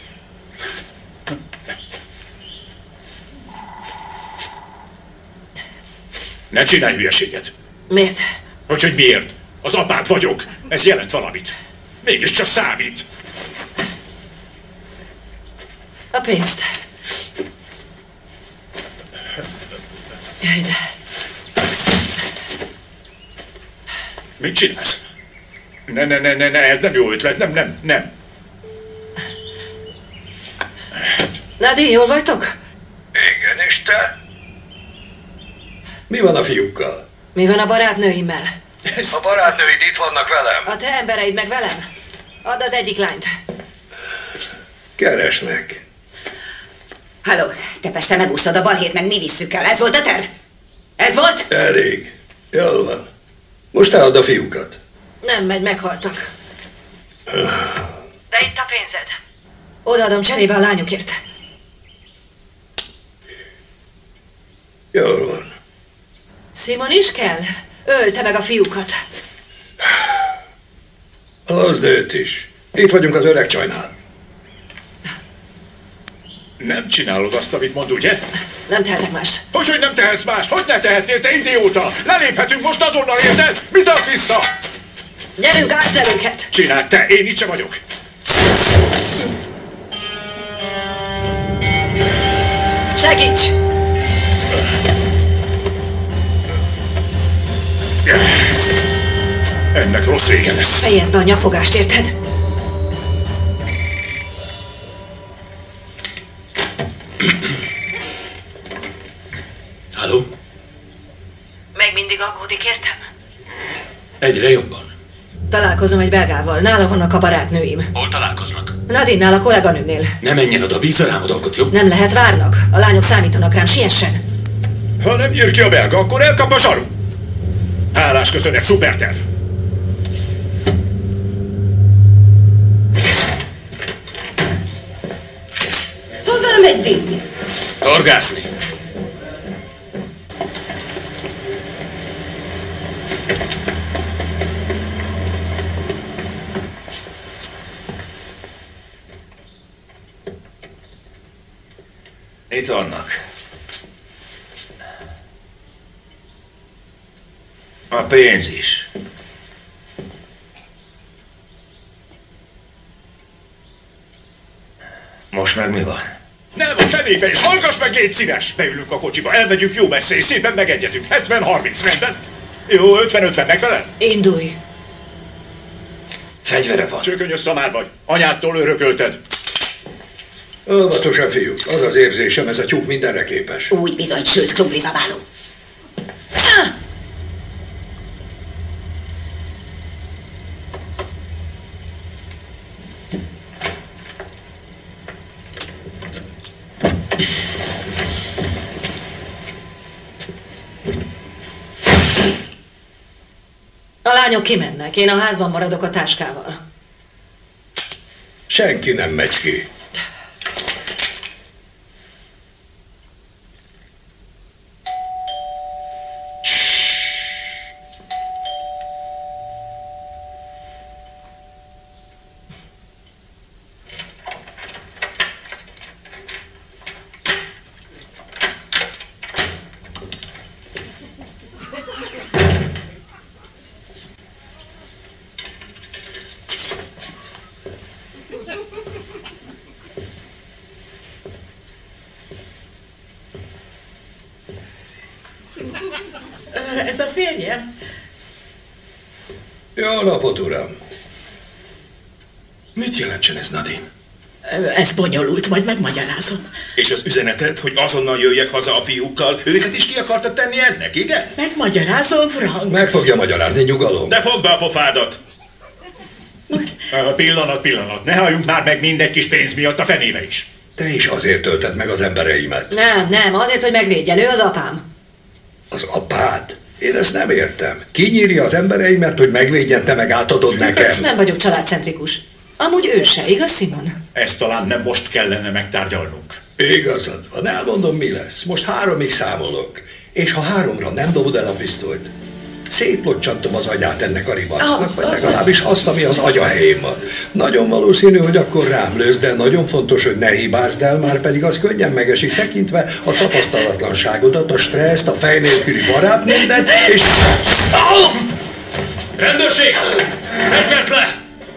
Ne csinálj hülyeséget. Miért? Hogy miért? Az apád vagyok. Ez jelent valamit. Mégiscsak számít. A pénzt. Ide. Mit csinálsz? Ne, ez nem jó ötlet, nem. Nadine, jól vagytok? Igen, és te? Mi van a fiúkkal? Mi van a barátnőimmel? A barátnőid itt vannak velem. A te embereid meg velem? Add az egyik lányt. Keresnek. Halló, te persze megúszod a balhét, meg mi visszük el. Ez volt a terv? Ez volt? Elég. Jól van. Most add a fiúkat. Nem megy, meghaltak. De itt a pénzed. Odaadom cserébe a lányokért. Jól van. Simon is kell? Ölte meg a fiúkat. Hozd őt is. Itt vagyunk az öreg csajnál. Nem csinálod azt, amit mond, ugye? Nem tehetek mást. Hogy nem tehetsz mást? Hogy ne tehetnél, te idióta? Leléphetünk most azonnal, érted? Mit ad vissza? Gyerünk, ásd el őket! Csináld te, én itt se vagyok. Segíts! Ennek rossz vége lesz. Fejezd be a nyafogást, érted? Halló? Még mindig aggódik, értem? Egyre jobban. Találkozom egy belgával, nála vannak a barátnőim. Hol találkoznak? Nadinnál, a kolléganőmnél. Ne menjen oda, bízza rám a dolgot, jó? Nem lehet, várnak. A lányok számítanak rám, siessen. Ha nem nyír ki a belga, akkor elkap a zsaru. Hálás köszönet, szuperterv. Hová megy Dinny? Horgászni. Itt vannak. A pénz is. Most meg mi van? Nem, a fenébe is. Hallgass meg, légy szíves! Beülünk a kocsiba, elmegyünk jó messze, és szépen megegyezünk. 70-30, rendben? Jó, 50-50, megfelel? Indulj! Fegyvere van. Csökönyös szamár vagy. Anyádtól örökölted. Óvatosan, fiúk. Az az érzésem, ez a tyúk mindenre képes. Úgy bizony, sült krumplizabáló. lányok kimennek, én a házban maradok a táskával. Senki nem megy ki. Ez a férjem? Jó napot, uram! Mit jelentsen ez, Nadine? Ez bonyolult, majd megmagyarázom. És az üzenetet, hogy azonnal jöjjek haza a fiúkkal, őket is ki akartad tenni ennek, igen? Megmagyarázom, Frank. Meg fogja magyarázni, nyugalom. De fogd be a pofádat! Pillanat, ne halljunk már meg mindegy kis pénz miatt a fenébe is. Te is azért tölted meg az embereimet. Nem, azért, hogy megvédjen, ő az apám. Az apád? Én ezt nem értem. Kinyírja az embereimet, hogy megvédjen, te meg átadod nekem. Nem vagyok családcentrikus. Amúgy ő se, igaz, Simon? Ezt talán nem most kellene megtárgyalnunk. Igazad van, elmondom, mi lesz. Most 3-ig számolok. És ha 3-ra nem dobod el a pisztolyt, szétlocsantom az agyát ennek a ribacnak, vagy legalábbis azt, ami az agya helyén van. Nagyon valószínű, hogy akkor rám lősz, de nagyon fontos, hogy ne hibázd el, már pedig az könnyen megesik tekintve a tapasztalatlanságodat, a stresszt, a fej nélküli barátnődet, és... Rendőrség! Fegyvert le!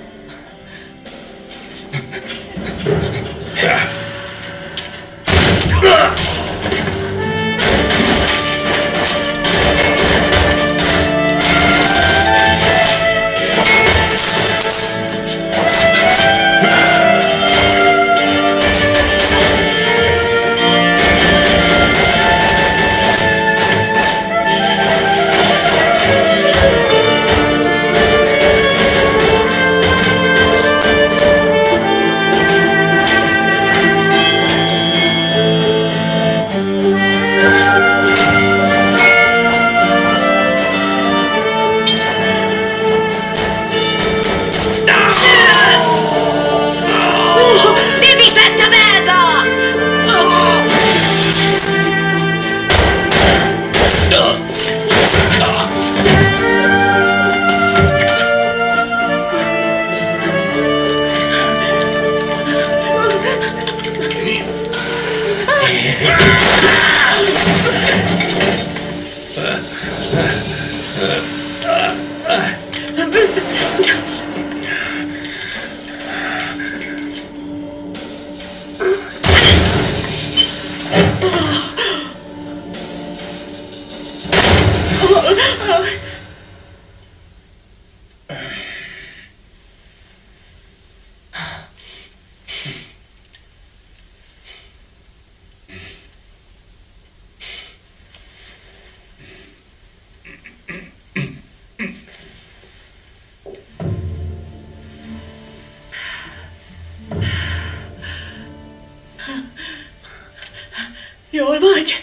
Jól vagy?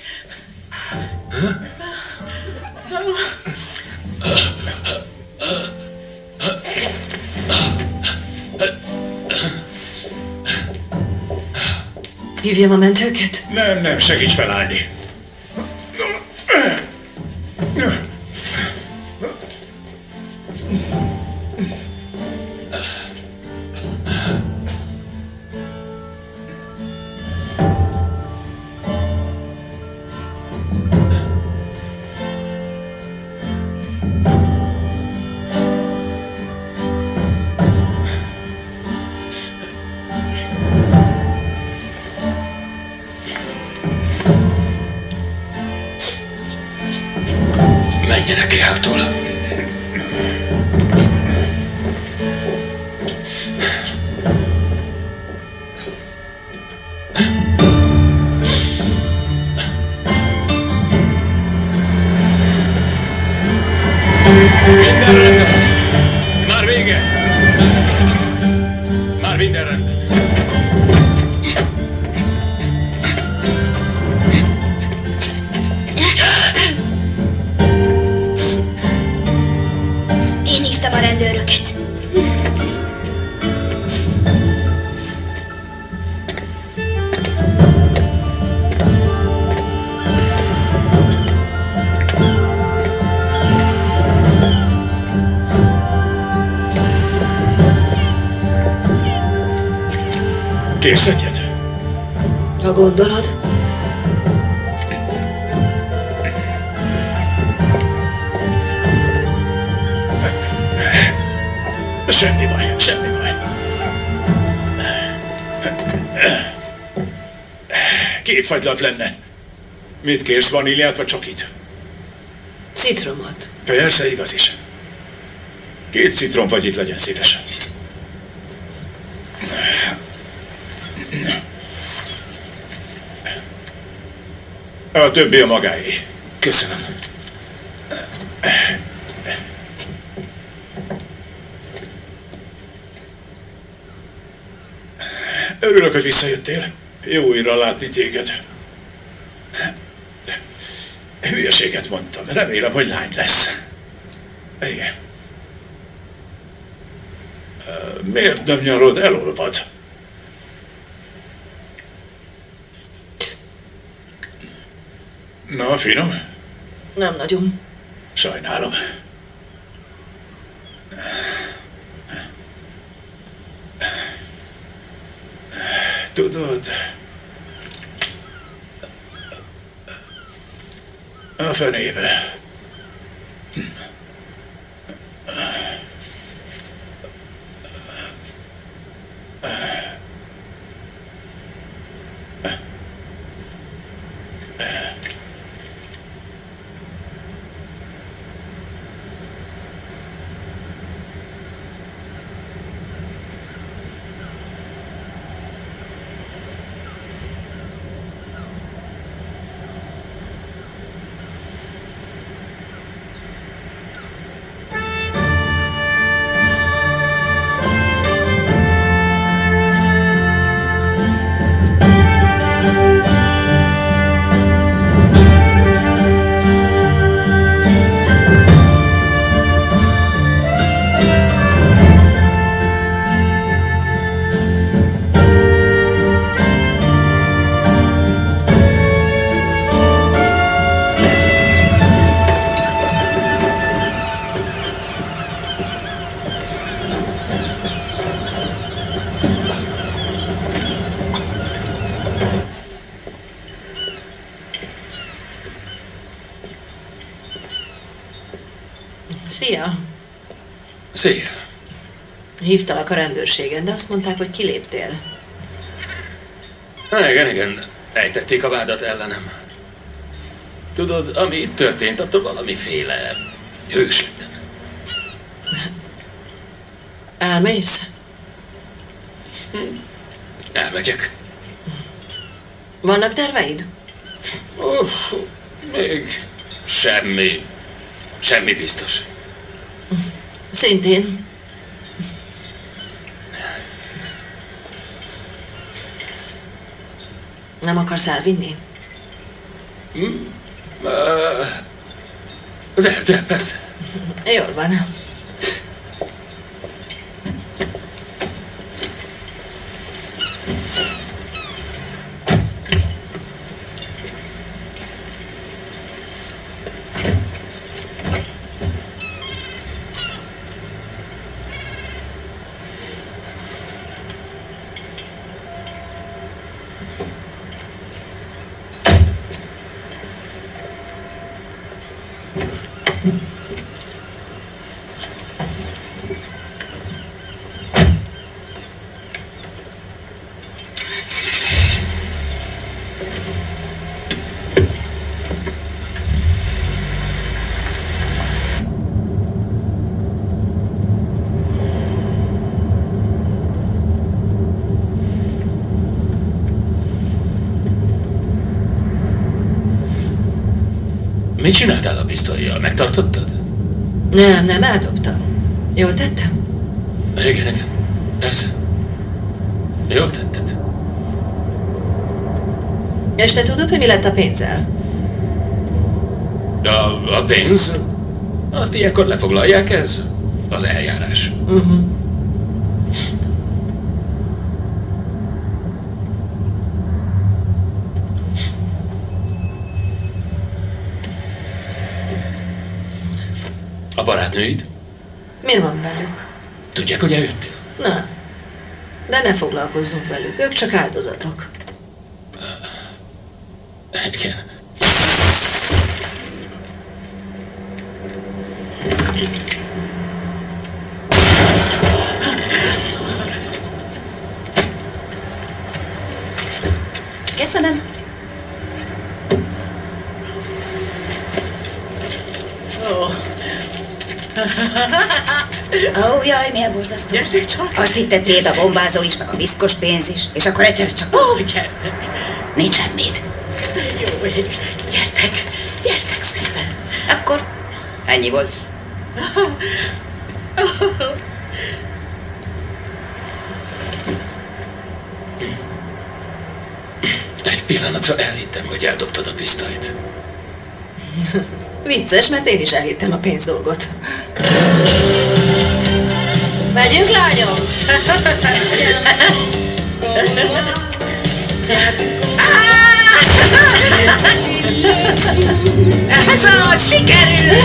Hívjam a mentőket? Nem, segíts felállni. Menjenek ki által. Minden rendben. Már vége. Már minden rendben. Én rendőröket. Kérsz egyet? Ha gondolod. Semmi baj, semmi baj. Két fagylat lenne. Mit kérsz, vaníliát vagy csokit? Citromot. Persze, igaz is. 2 citromfagyit legyen szívesen. A többi a magáé. Köszönöm. Örülök, hogy visszajöttél. Jó újra látni téged. Hülyeséget mondtam. Remélem, hogy lány lesz. Igen. Miért nem nyarod? Elolvad. Na, finom? Nem nagyon. Sajnálom. Tudod, a fenébe. Szia! Szia! Hívtalak a rendőrségen, de azt mondták, hogy kiléptél. Igen, ejtették a vádat ellenem. Tudod, ami itt történt, attól valamiféle hős lettem. Elmész? Elmegyek. Vannak terveid? Még semmi biztos. Szintén. Nem akarsz elvinni? De persze. Jól van. Mit csináltál a pisztollyal? Megtartottad? Nem, eldobtam. Jól tettem? Igen, persze. Jól tetted. És te tudod, hogy mi lett a pénzzel? A pénz? Azt ilyenkor lefoglalják ez? az eljárás. A barátnőid? Mi van velük? Tudják, hogy eljöttél? Nem. De ne foglalkozzunk velük, ők csak áldozatok. Igen. Köszönöm. Ó, jaj, milyen borzasztó. Gyertek csak. Azt hittettéd a bombázó is, meg a piszkos pénz is, és akkor egyszer csak... Ó, gyertek. Nincs semmit. Jó ég. Gyertek szépen. Akkor ennyi volt. Egy pillanatra elhittem, hogy eldobtad a pisztolyt. Vicces, mert én is elhittem a pénzdolgot. Megyünk, lányok? Ez a sikerül!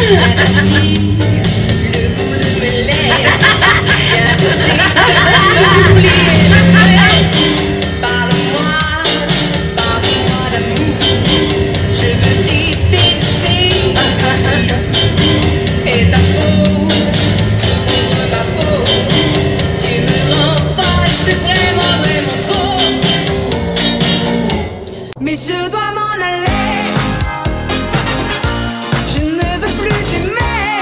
Mais je dois m'en aller. Je ne veux plus t'aimer.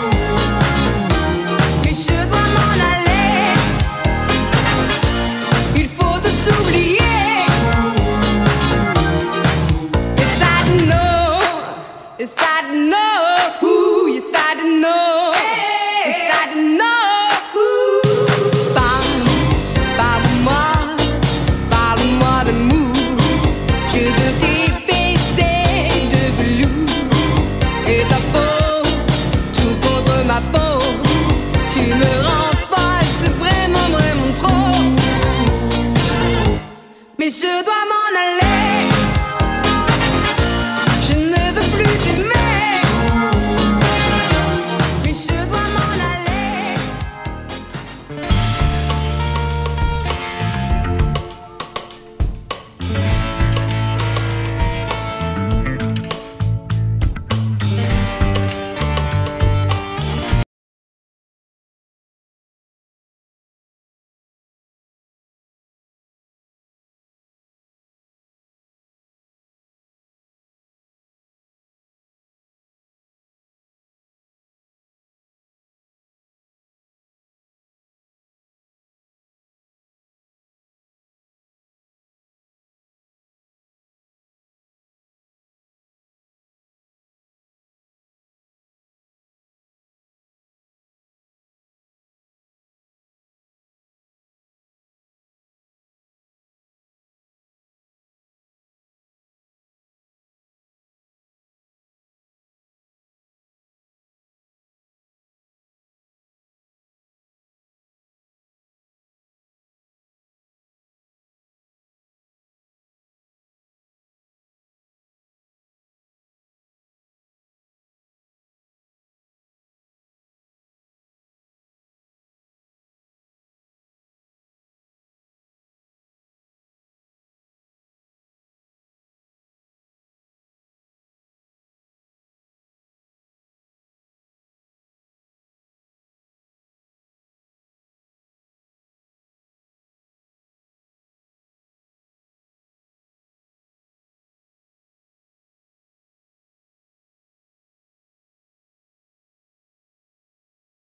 Mais je dois m'en aller. Il faut tout oublier. Yes, I know. Yes, I know. Ooh, yes, I know.